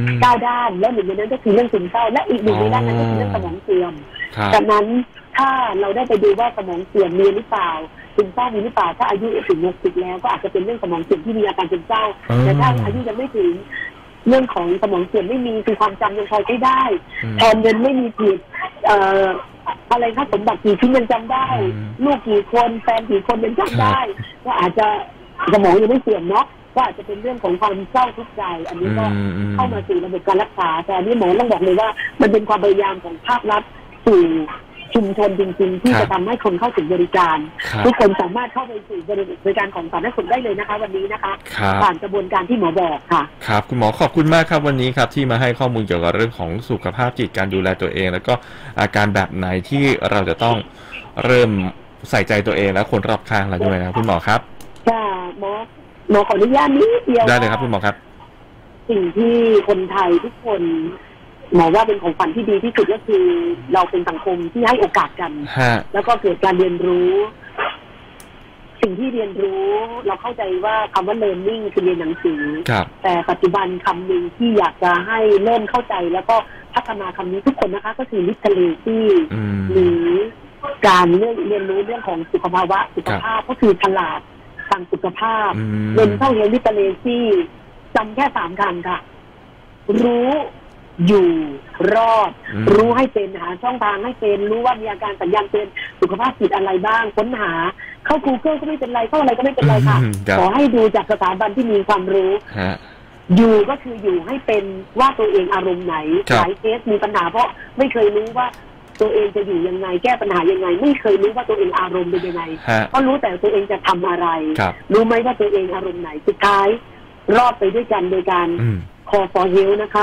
A: 9 ด้านแล้วหนึ่งในนั้นก็คือเรื่องซึมเศร้าและอีกหนึ่งในด้านนั้นก็คือเรื่องสมองเสื่อมดังนั้นถ้าเราได้ไปดูว่าสมองเสื่อมมีหรือเปล่าซึมเศร้ามีหรือเปล่าถ้าอายุถึง60แล้วก็อาจจะเป็นเรื่องสมองเสื่อมที่มีอาการซึมเศร้าแต่ถ้าอายุยังไม่ถึงเรื่องของสมองเสื่อมไม่มีคือความจำยังพอใช้ได้แทนเงินไม่มีผิดอะไรคะสมบัติกี่ชิ้นยังจำได้ลูกกี่คนแฟนกี่คนยังจำได้ก็อาจจะสมองยังไม่เสื่อมเนาะก็อาจจะเป็นเรื่องของความเศร้าทุกข์ใจอันนี้ก็เข้ามาสู่ระบบการรักษาแต่อันนี้หมอต้องบอกเลยว่ามันเป็นความพยายามของภาครัฐสู่ชุมชนจริงๆที่จะทำให้คนเข้าถึงบริการทุกคนสามารถเข้าไปสู่บริการของสาธารณสุขได้เลยนะคะวันนี้นะคะผ่านกระบวนการที่หมอบอกค่ะ
B: ครับคุณหมอขอบคุณมากครับวันนี้ครับที่มาให้ข้อมูลเกี่ยวกับเรื่องของสุขภาพจิตการดูแลตัวเองแล้วก็อาการแบบไหนที่เราจะต้องเริ่มใส่ใจตัวเองและคนรอบข้างเราด้วยนะคุณหมอครับ
A: ค่ะหมอขออนุญาตนิดเดียว
B: ได้เลยครับคุณหมอครับ
A: สิ่งที่คนไทยทุกคนหมอว่าเป็นของขวัญที่ดีที่สุดก็คือเราเป็นสังคมที่ให้โอกาสกันแล้วก็เกิดการเรียนรู้สิ่งที่เรียนรู้เราเข้าใจว่าคำว่า learning คือเรียนหนังสือแต่ปัจจุบันคำหนึ่งที่อยากจะให้เริ่มเข้าใจแล้วก็พัฒนาคำนี้ทุกคนนะคะก็คือ literacy หรือการเรียนรู้เรื่องของสุขภาวะสุขภาพก็คือฉลาดทางสุขภาพเรียนเข้าเรียน literacy จำแค่3 คำค่ะรู้อยู่รอดรู้ให้เป็นหาช่องทางให้เป็นรู้ว่ามีอาการสัญญาณเตือนสุขภาพจิตอะไรบ้างค้นหาเข้า Google ก็ไม่เป็นไรเข้าอะไรก็ไม่เป็นไรค่ะขอให้ดูจากสถาบันที่มีความรู้อยู่ก็คืออยู่ให้เป็นว่าตัวเองอารมณ์ไหนหลายเคสมีปัญหาเพราะไม่เคยรู้ว่าตัวเองจะอยู่ยังไงแก้ปัญหายังไงไม่เคยรู้ว่าตัวเองอารมณ์เป็นยังไงก็รู้แต่ตัวเองจะทำอะไรรู้ไหมว่าตัวเองอารมณ์ไหนสุดท้ายรอดไปด้วยกันโดยการcall for help นะคะ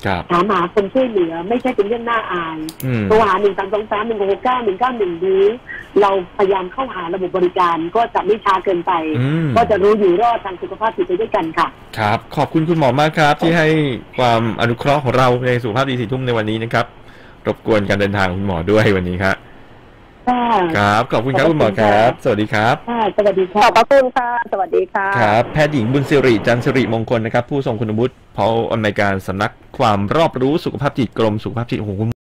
A: ถามหาคนช่วยเหลือไม่ใช่เป็นเรื่องน่าอายโทรหา1323 1669 191หรือเราพยายามเข้าหาระบบบริการก็จะไม่ช้าเกินไปก็จะรู้อยู่รอดทางสุขภาพจิตไปด้วยกันค่ะ
B: ครับขอบคุณคุณหมอมากครับที่ให้ความอนุเคราะห์ของเราในสุขภาพดี4 ทุ่มในวันนี้นะครับรบกวนการเดินทางของคุณหมอด้วยวันนี้ครับครับขอบคุณครับคุณหมอครับสวัสดีครับ
A: สวัสดีค่ะขอบคุณค่ะสวัสดีค่ะ
B: ครับแพทย์หญิงบุญสิริจันทร์สิริมงคลนะครับผู้ทรงคุณวุฒิผอ.อำนวยการสำนักความรอบรู้สุขภาพจิตกรมสุขภาพจิตของคุณ